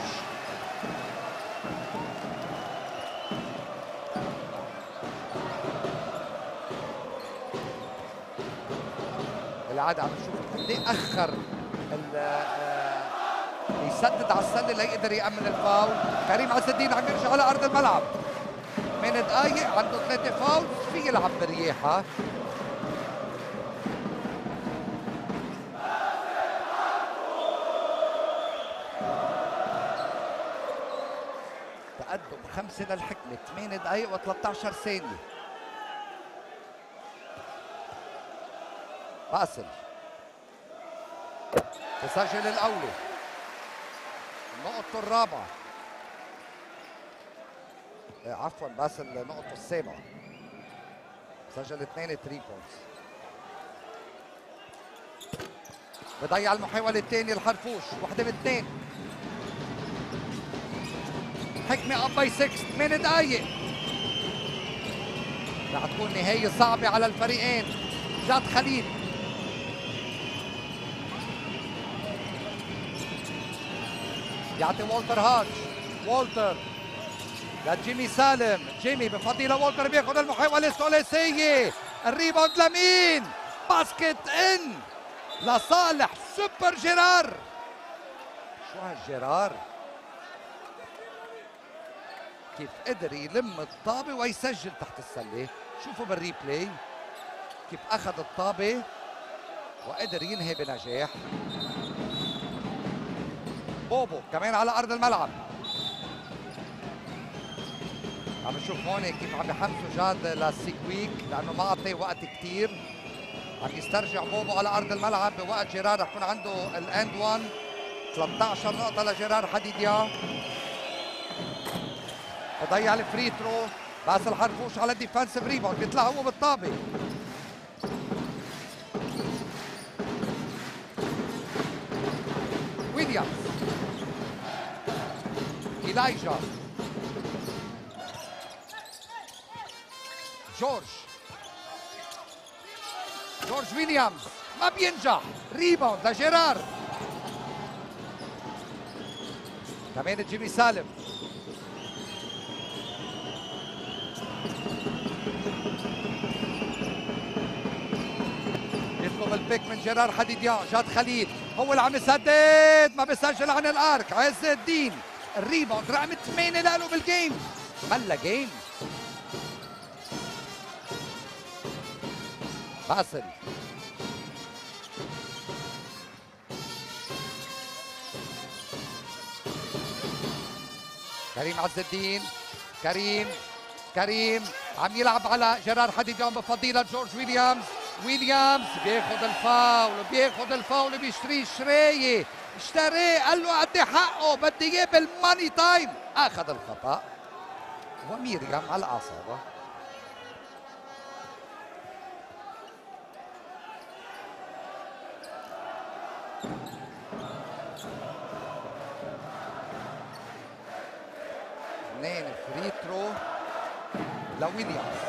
S1: بالعاده عم نشوف قد ايه اخر يسدد على السله ليقدر يامن الفاول. كريم عز الدين عم يرجع على ارض الملعب. من دقايق عنده 3 فاول. في يلعب برياحه. تقدم 5 للحكمه. 8 دقايق و13 ثانيه. باسل تسجل الاولى. نقطته الرابعه. عفوا باسل نقطته السابعه. سجل 2 3 بوينتس. بضيع المحاوله الثانيه الحرفوش. وحده باثنين. حكمه اب باي 6. 8 دقائق. رح تكون نهايه صعبه على الفريقين. جاد خليل يعطي والتر هاج. والتر لجيمي سالم. جيمي بفضي لوالتر بياخذ المحاولة الثلاثية. الريباوند لمين؟ باسكت ان لصالح سوبر جيرار. شو هالجيرار؟ كيف قدر يلم الطابة ويسجل تحت السلة. شوفوا بالريبلاي كيف أخذ الطابة وقدر ينهي بنجاح. بوبو كمان على أرض الملعب. عم نشوف هون كيف عم يحمسوا جاد للسيكويك لانه ما اعطيه وقت كثير. عم يسترجع بوبو على ارض الملعب بوقت جيرار رح يكون عنده الاند 1. 13 نقطة لجيرار حديديا. بضيع الفري ثرو. باسل حرفوش على الديفنسيف ريباوند بيطلع هو بالطابة. ويليامز. إيلايجا. جورج ويليامز ما بينجح. ريباوند لجيرار. كمان جيمي سالم. يطلب البيك من جيرار حديديان. جاد خليل هو اللي عم يسدد ما بيسجل عن الارك. عز الدين الريباوند رقم 8 له بالجيم. ملا جيم. باسل كريم عز الدين. كريم عم يلعب على جيرار حديديان بفضيلة جورج ويليامز بياخذ الفاول بيشتريه شرايه. اشتريه قال له قد حقه بدي اياه بالماني تايم. اخذ الخطا وميريام على الاعصاب. اثنين فري ثرو لويليامز.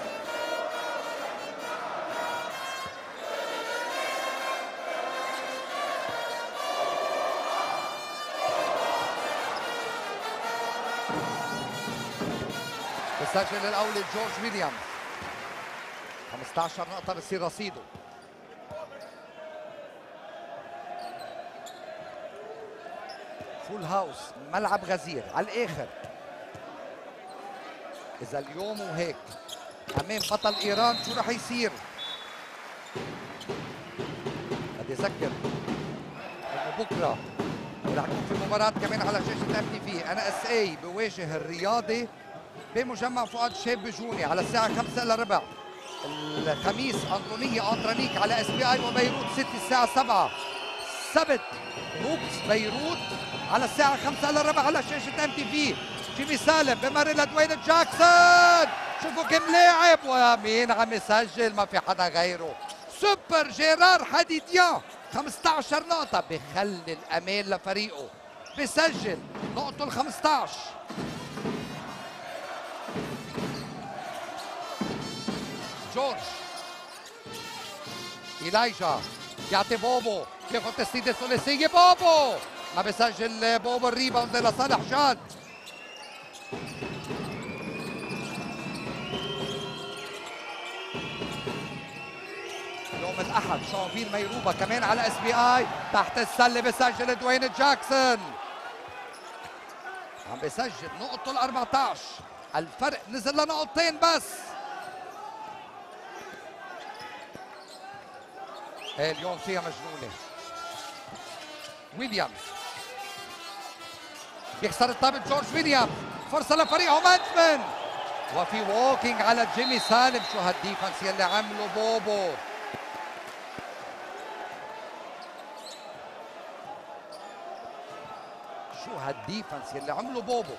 S1: بسجل الاول جورج ويليامز. 15 نقطة بصير رصيده. فول هاوس ملعب غزير على الاخر. اذا اليوم وهيك امام بطل ايران شو رح يصير؟ بدي اذكر انه بكره رح يكون في مباراة كمان على شاشة MTV. انا SA بواجه الرياضي بمجمع فؤاد شاب بجوني على الساعة 5 إلا ربع. الخميس أنطونية أنطرانيك على SBI وبيروت سيتي الساعة 7. سبت هوبس بيروت على الساعة 5 إلا ربع على شاشة MTV. جيمي سالم بمر لدوين جاكسون. شوفوا كم لاعب ومين عم يسجل. ما في حدا غيره. سوبر جيرار حديديان 15 نقطة بخلي الأمان لفريقه. بسجل نقطه ال 15. جورج إيلايجا يعطي بوبو بياخذ تسديده ثلاثيه. بوبو ما بيسجل. بوبو الريباوند لصالح جاد. يوم الاحد شانفيل ميروبا كمان على SBI تحت السله بيسجل دوين جاكسون. عم بيسجل نقطه ال 14. الفرق نزل لنقطتين بس. اليوم فيها مجنونة. ويليامز بيكسر الطابة. جورج ويليامز فرصة لفريق هومانتمن وفي ووكينج على جيمي سالم. شو هالديفنس يلي عمله بوبو. شو هالديفنس يلي عمله بوبو.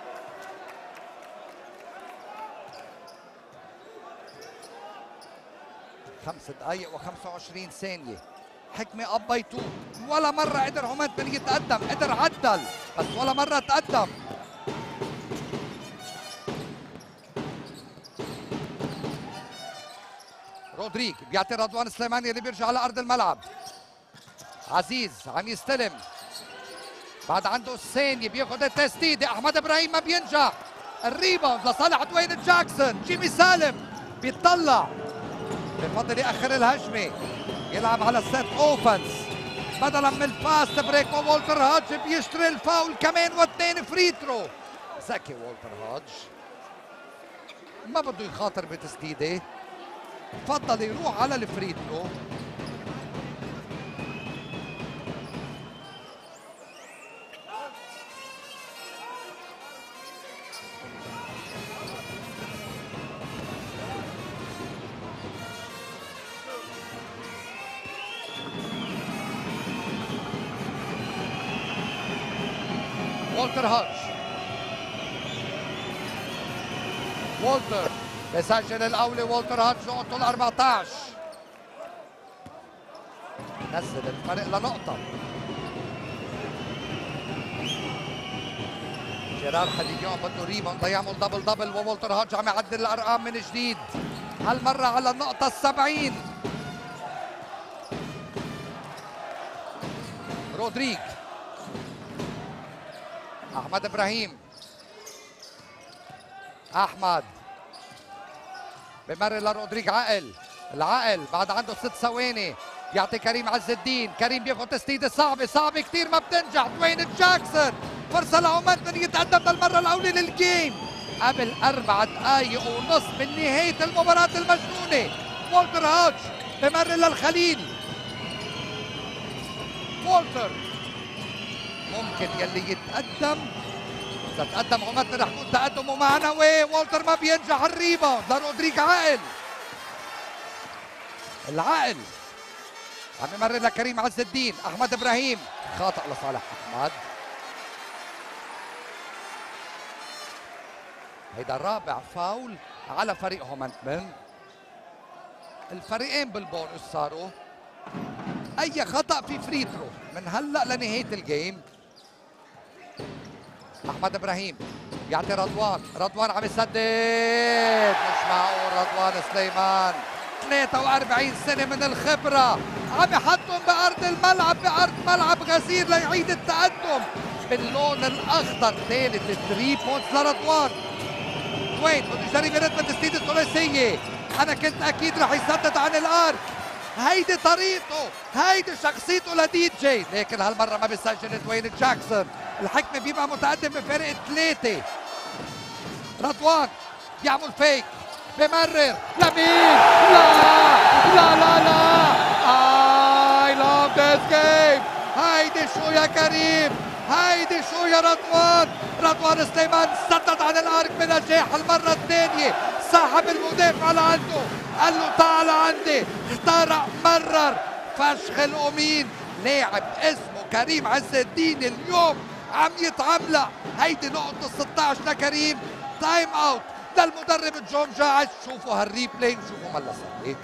S1: خمس دقائق و25 ثانية. حكمة اب باي 2. ولا مرة قدر هومانتمن يتقدم. قدر عدل بس ولا مرة تقدم. رودريك بيعطي رضوان سليماني اللي بيرجع على ارض الملعب. عزيز عم يستلم بعد عنده الثانية بياخذ التسديدة. احمد ابراهيم ما بينجح. الريباوند لصالح دوين جاكسون. جيمي سالم بيطلع بفضل يأخر الهجمة. يلعب على السيت اوفنس بدلا من الفاست بريك. وولتر هودج بيشتري الفاول كمان واثنين فري ثرو. ذكي وولتر هودج ما بده يخاطر بتسديده. بفضل يروح على الفري ثرو. والتر هاتش. والتر بسجل الاولي. والتر هاتش نقطته ال 14. نزل الفرق لنقطة. جيرار حديديون بده ريباوند ليعمل دبل دبل، وولتر هاتش عم يعدل الارقام من جديد، هالمرة على النقطة ال70. رودريك، احمد ابراهيم، احمد بمرر لرودريك. عقل، العقل بعد عنده 6 ثواني، يعطي كريم عز الدين. كريم بياخذ تسديده صعبه كثير ما بتنجح. دوين جاكسون فرصه لهومنتون يتقدم للمره الاولى للجيم قبل 4 دقائق ونص من نهايه المباراه المجنونه. والتر هاتش بمرر للخليل. والتر ممكن يلي يتقدم، اذا تقدم هومنتون رح يكون تقدمه معنوي. والتر ما بينجح الريباوند لرودريك. عقل، العقل عم يمرر لكريم عز الدين. احمد ابراهيم، خاطئ لصالح احمد. هيدا رابع فاول على فريق هومنتون. الفريقين بالبونus صاروا. اي خطا في فري ثرو من هلا لنهايه الجيم. احمد ابراهيم يعطي رضوان عم يسدد. مش معقول. رضوان سليمان 43 سنة من الخبرة عم يحطهم بأرض الملعب، بأرض ملعب غزير ليعيد التقدم باللون الأخضر. ثالث 3 بوينتس لرضوان. وين بده يجرب يرد بالتسديدة الثلاثية. أنا كنت أكيد رح يسدد عن الأرض. هيدي طريقته، هيدي شخصيته لدي جي، لكن هالمرة ما بيسجل دوين جاكسون. الحكمة بيبقى متقدم بفارق 3. رضوان بيعمل فيك، بمرر لمين. لا I love this game. هيدي شو يا كريم، هيدي شو يا رضوان سليمان سدد عن الارك بنجاح المرة الثانية. سحب المدافع لعنده، قال له تعال عندي. اخترق، مرر فشخ الأمين. لاعب اسمه كريم عز الدين اليوم عم يتعملق. هيدي نقطة 16 لكريم. تايم اوت للمدرب جون جاعش. شوفوا هالريبلاي وشوفوا ملا صار.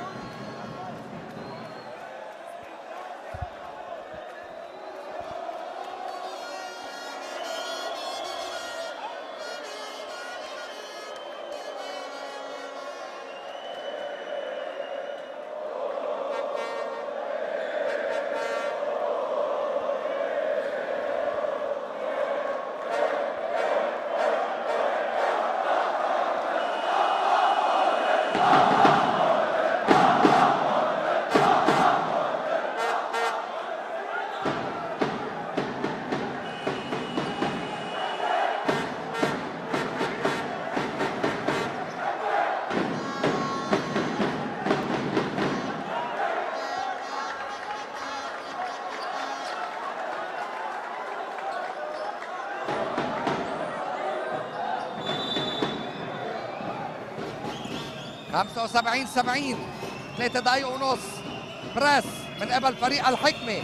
S1: 75-70. 3 دقايق ونص. بريس من قبل فريق الحكمة.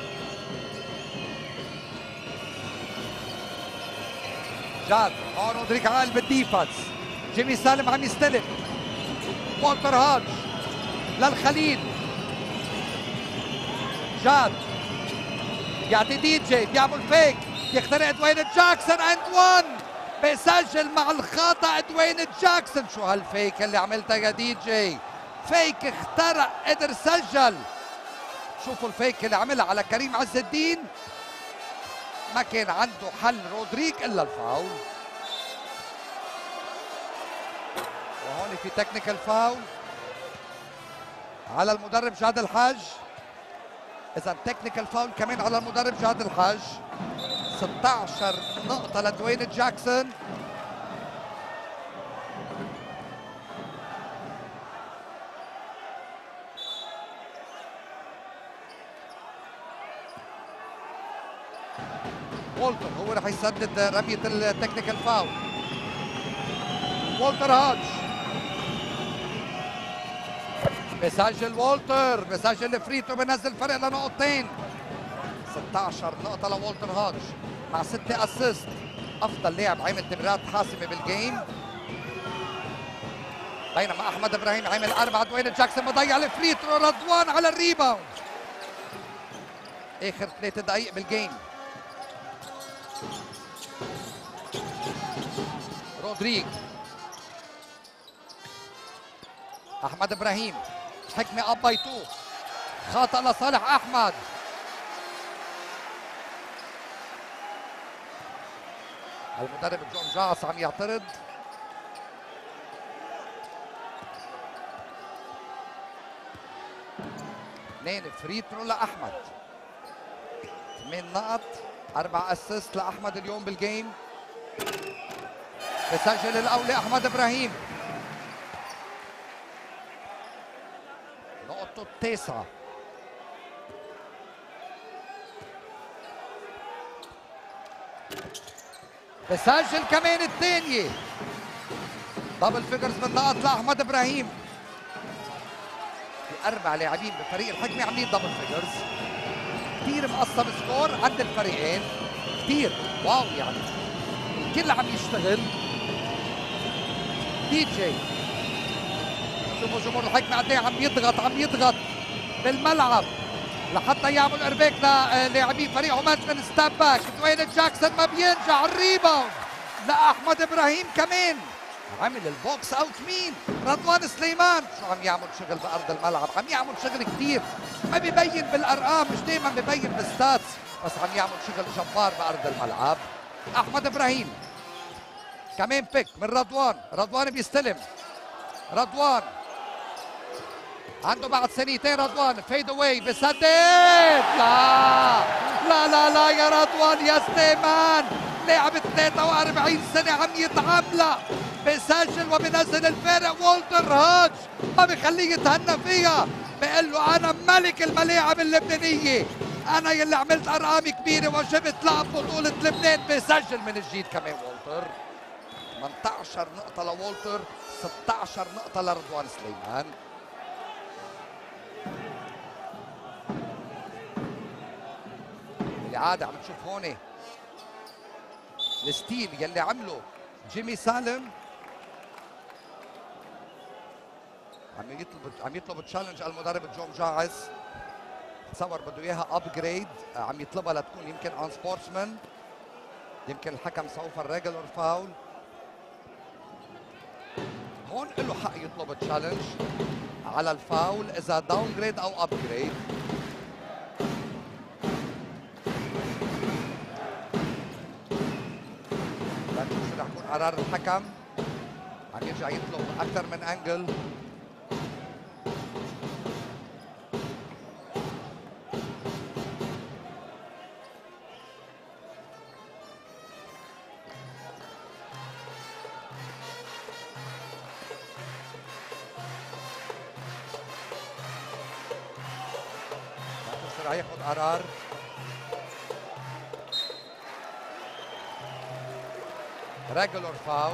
S1: جاد هون رودريك عال بالديفنس. جيمي سالم عم يستلم. والتر هاتش للخليل. جاد يعطي دي جي، بيعمل فيك، يخترق دوين جاكسون اند 1. بيسجل مع الخطأ دوين جاكسون. شو هالفيك اللي عملتها يا دي جي؟ فيك اخترق، قدر سجل. شوفوا الفيك اللي عملها على كريم عز الدين. ما كان عنده حل رودريك الا الفاول. وهون في تكنيكال فاول على المدرب جاد الحاج. اذا تكنيكال فاول كمان على المدرب جاد الحاج. 16 نقطة لدوين جاكسون. والتر هو رح يسدد رمية التكنيكال فاول. والتر هاتش بيسجل. والتر بيسجل فري ثرو، بينزل فرق لنقطتين. 16 نقطة لوالتر هاتش. مع 6 اسيست، افضل لاعب عمل تمريرات حاسمه بالجيم. بينما احمد ابراهيم عمل 4. دوين جاكسون بضيع الفري ثرو. رضوان على الريباوند. اخر 3 دقائق بالجيم. رودريج، احمد ابراهيم، حكمه اب باي 2، خطا لصالح احمد. المدرب جون جاس عم يعترض. اثنين فري ثرو لاحمد، 8 نقط، 4 اسيست لاحمد اليوم بالجيم. بسجل الاول احمد ابراهيم، نقطته 9. بسجل كمان الثانية. دبل فيجرز بالنقط لأحمد إبراهيم. في 4 لاعبين بفريق الحكمة عاملين دبل فيجرز. كثير مقسم سكور عند الفريقين، كثير واو يعني الكل عم يشتغل. دي جي، شوفوا جمهور الحكمة قد ايه عم يضغط بالملعب لحتى يعمل ارباك للاعبين فريق هومانتمن. ستاب باك، دوين جاكسون ما بينجح. الريباوند لاحمد ابراهيم كمان. عمل البوكس اوت مين؟ رضوان سليمان. شو عم يعمل شغل بارض الملعب، عم يعمل شغل كثير، ما ببين بالارقام، مش دائما ببين بالستاتس، بس عم يعمل شغل جبار بارض الملعب. احمد ابراهيم كمان بيك من رضوان بيستلم. رضوان عنده بعد ثانيتين. رضوان فيد اواي بسدد. لا لا لا لا يا رضوان يا سليمان، لاعب 43 سنة عم يتعاملها. بسجل وبنزل الفارق. والتر هاتش ما بخليه يتهنى فيها، بقول له انا ملك الملاعب اللبنانية، انا يلي عملت ارقام كبيرة وجبت لقب بطولة لبنان. بسجل من جديد كمان والتر. 18 نقطة لوالتر، 16 نقطة لرضوان سليمان. بالعادة عم نشوف هون الستيل يلي عمله جيمي سالم. عم يطلب تشالنج المدرب جون جاعز. تصور بده اياها ابجريد، عم يطلبها لتكون يمكن اون سبورتسمان. يمكن الحكم سوف الريجولر فاول. هون له حق يطلب تشالنج على الفاول اذا داون جريد او اب جريد. لنشوف شو رح يكون قرار الحكم. عم يرجع يطلب اكثر من انجل. رح ياخذ قرار. ريجولر فاول،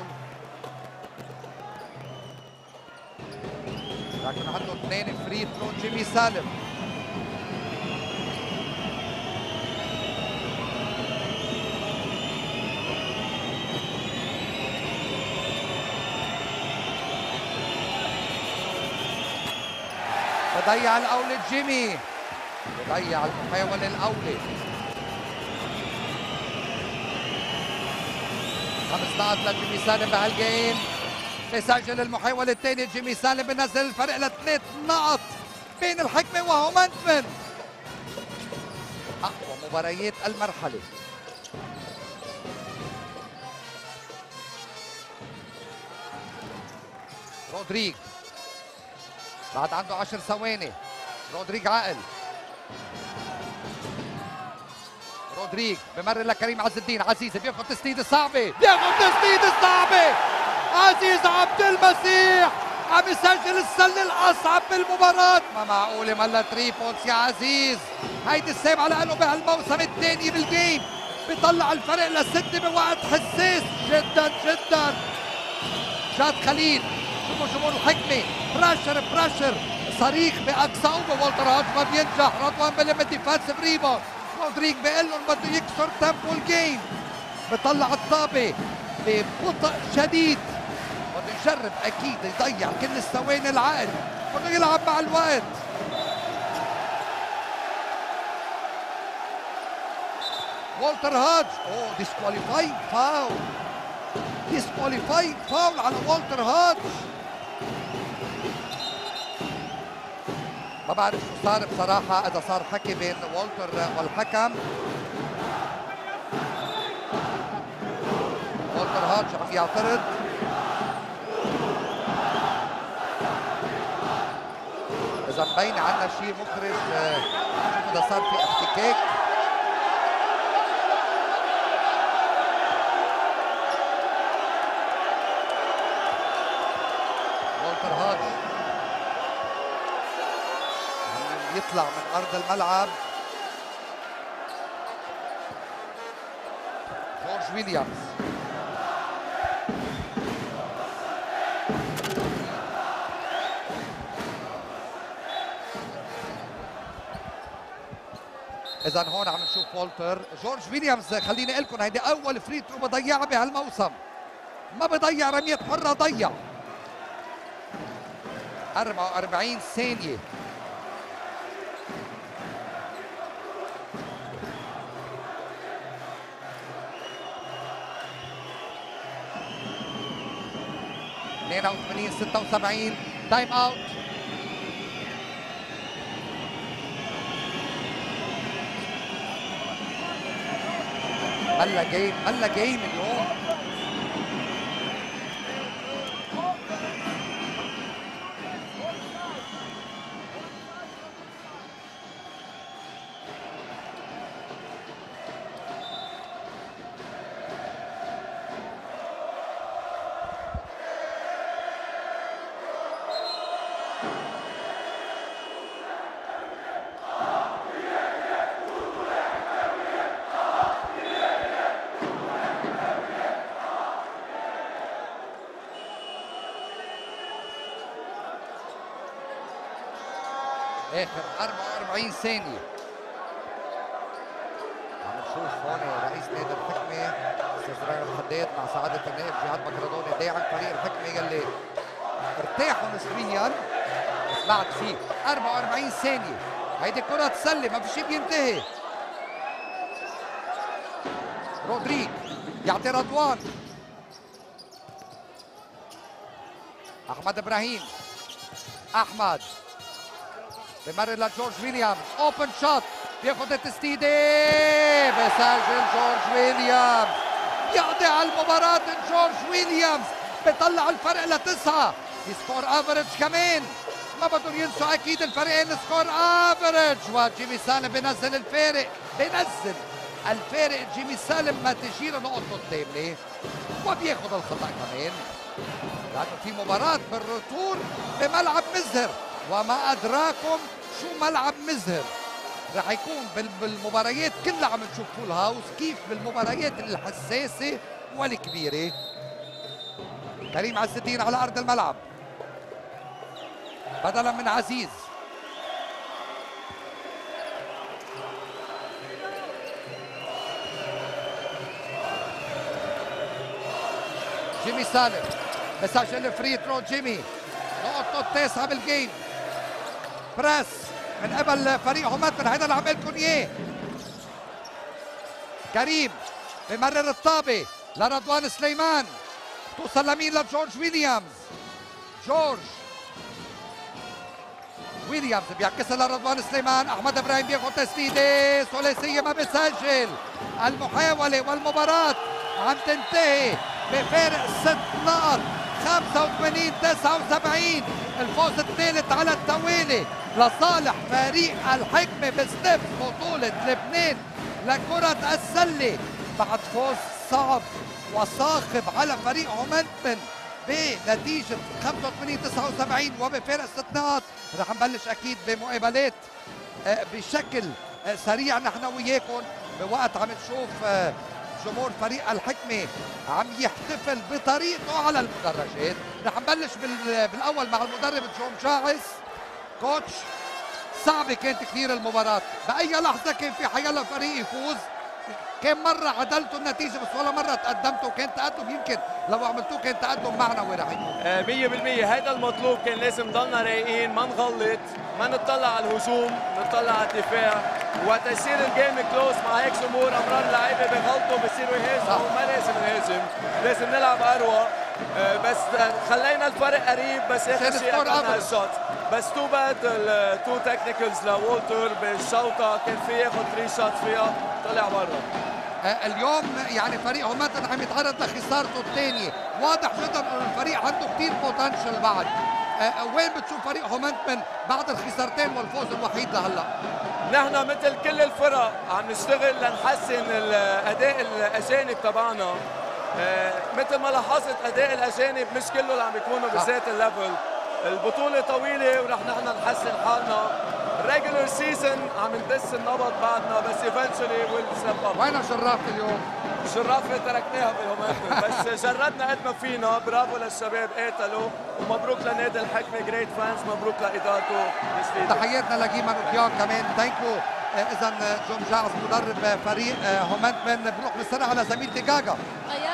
S1: لكن عنده 2 فري ثرو جيمي سالم. بضيع الاولى جيمي، بضيع المحاولة الأولى. 5 نقط لجيمي سالم بهالجيم. بسجل المحاولة الثانية. جيمي سالم بنزل الفرق ل3 نقط بين الحكمة وهومانتمن. أقوى مباريات المرحلة. رودريج بعد عنده 10 ثواني. رودريج عقل. رودريج بمر لكريم عز الدين. عزيزي بياخذ تسديده صعبه، عزيز عبد المسيح عم يسجل السله الاصعب بالمباراه. ما معقوله ملا 3 بوينتس يا عزيز. هيدي السابعه لانه بهالموسم الثاني بالجيم بيطلع الفرق ل6 بوقت حساس جدا جدا. جاد خليل، شوفوا جمهور الحكمه، براشر صريخ باقصى قوه. والتر هاتش ما بينجح. رضوان بلم الديفensive ريباوند رودريك بيقول لهم بده يكسر تيمبو الجيم، بطلع الطابه ببطء شديد، بده يجرب اكيد يضيع كل الثواني العقل، بده يلعب مع الوقت. والتر هادج ديسكواليفاينج فاول، ديسكواليفاينج فاول على والتر هادج. ما بعرف شو صار بصراحة، إذا صار حكي بين والتر والحكم. والتر هادج عم يعترض. إذا مبين عنا شيء مخرج، شوف إذا صار في احتكاك. والتر هادج يطلع من ارض الملعب. جورج ويليامز اذا هون عم نشوف والتر. جورج ويليامز خليني اقول لكم هيدي اول فري ثرو بضيعها بهالموسم، ما بضيع رمية حرة، ضيع 44 ثانية. اثنين 76 تايم اوت. ملا جيم اليوم. اخر 44 ثانية. عم نشوف هون رئيس نادي الحكمة استاذ راغب حداد مع سعادة النائب جهاد مكرادوني داعم فريق الحكمة يلي ارتاحوا نسبيا، بس بعد في 44 ثانية. هيدي كرة سلة، ما في شيء بينتهي. رودريك يعطي رضوان، احمد ابراهيم، احمد بمرر لجورج ويليامز، اوبن شوت، بياخذ التسديده، بسجل جورج ويليامز، بيقضي على المباراة جورج ويليامز، بيطلع الفرق لتسعة، سكور افريج كمان، ما بدهم ينسوا اكيد الفريقين سكور افريج، وجيمي سالم بينزل الفارق، بينزل الفارق جيمي سالم ما تجيله نقطته الثامنة، وبياخذ الخطأ كمان، لأنه في مباراة بالرطور بملعب مزهر، وما أدراكم شو ملعب مزهر. رح يكون بالمباريات كلها عم نشوف فول هاوس، كيف بالمباريات الحساسة والكبيرة. كريم عز الدين على أرض الملعب بدلا من عزيز. جيمي سالم بسجل فري ثرو، جيمي نقطته التاسعة بالجيم. بريس من قبل فريق هوماتن، هيدا اللي عم قلت لكم اياه. كريم بمرر الطابة لرضوان سليمان، توصل لمين؟ لجورج ويليامز. جورج ويليامز بيعكسها لرضوان سليمان، احمد ابراهيم بياخذ تسديده ثلاثيه ما بيسجل. المحاوله والمباراه عم تنتهي بفارق 6 نقط، 85 79. الفوز الثالث على التوالي لصالح فريق الحكمه بستيف بطوله لبنان لكره السله، بعد فوز صعب وصاخب على فريق هومنتن بنتيجة 85 79 وبفارق 6 نقاط. رح نبلش أكيد بمقابلات بشكل سريع نحن وياكم، بوقت عم نشوف جمهور فريق الحكمة عم يحتفل بطريقته على المدرجات. رح نبلش بالأول مع المدرب جون شاعس. كوتش صعبة كانت كثير المباراة، بأي لحظة كان في حيلا فريق يفوز. كان مرة عدلتوا النتيجة بس ولا مرة تقدمتوا، كان تقدم يمكن لو عملتوه كان تقدم معنوي رح يكون.
S7: 100% هيدا المطلوب، كان لازم نضلنا رايقين، ما نغلط، ما نطلع على الهجوم، نطلع على الدفاع، وقت يصير الجيم كلوز مع هيك امور امرار اللعيبه بغلطوا بصيروا يهاجموا، ما لازم نهاجم، لازم نلعب اروع. بس خلينا الفرق قريب، بس اخر شيء اكلنا الشوت. بس تو باد التو تكنيكلز لوولتر بالشوطه، كان في ياخذ 3 شوت فيها طلع برا.
S1: اليوم يعني فريق هومنتون عم يتعرض لخسارته الثانية، واضح جدا انه الفريق عنده كثير بوتنشل بعد. وين بتشوف فريق هومنتون بعد الخسارتين والفوز الوحيد لهلا؟
S7: نحن مثل كل الفرق عم نشتغل لنحسن الاداء الاجانب تبعنا. مثل ما لاحظت اداء الاجانب مش كله اللي عم يكونوا بذات الليفل. البطولة طويلة ورح نحن نحسن حالنا. الريجولر سيزون عم ندس النبض بعدنا، بس ايفنشولي ويل ستيب اب.
S1: وين شرافة اليوم؟
S7: شرافة تركناها بهومنتون، بس جردنا قد ما فينا. برافو للشباب قاتلوا، ومبروك لنادي الحكمة، جريت فانز، مبروك لإدارته.
S1: تحياتنا لجيما اوكيان كمان، ثانكيو. اذا جون جاعز مدرب فريق هومنتون. بنروح بالسرعة على زميلتي جاجا.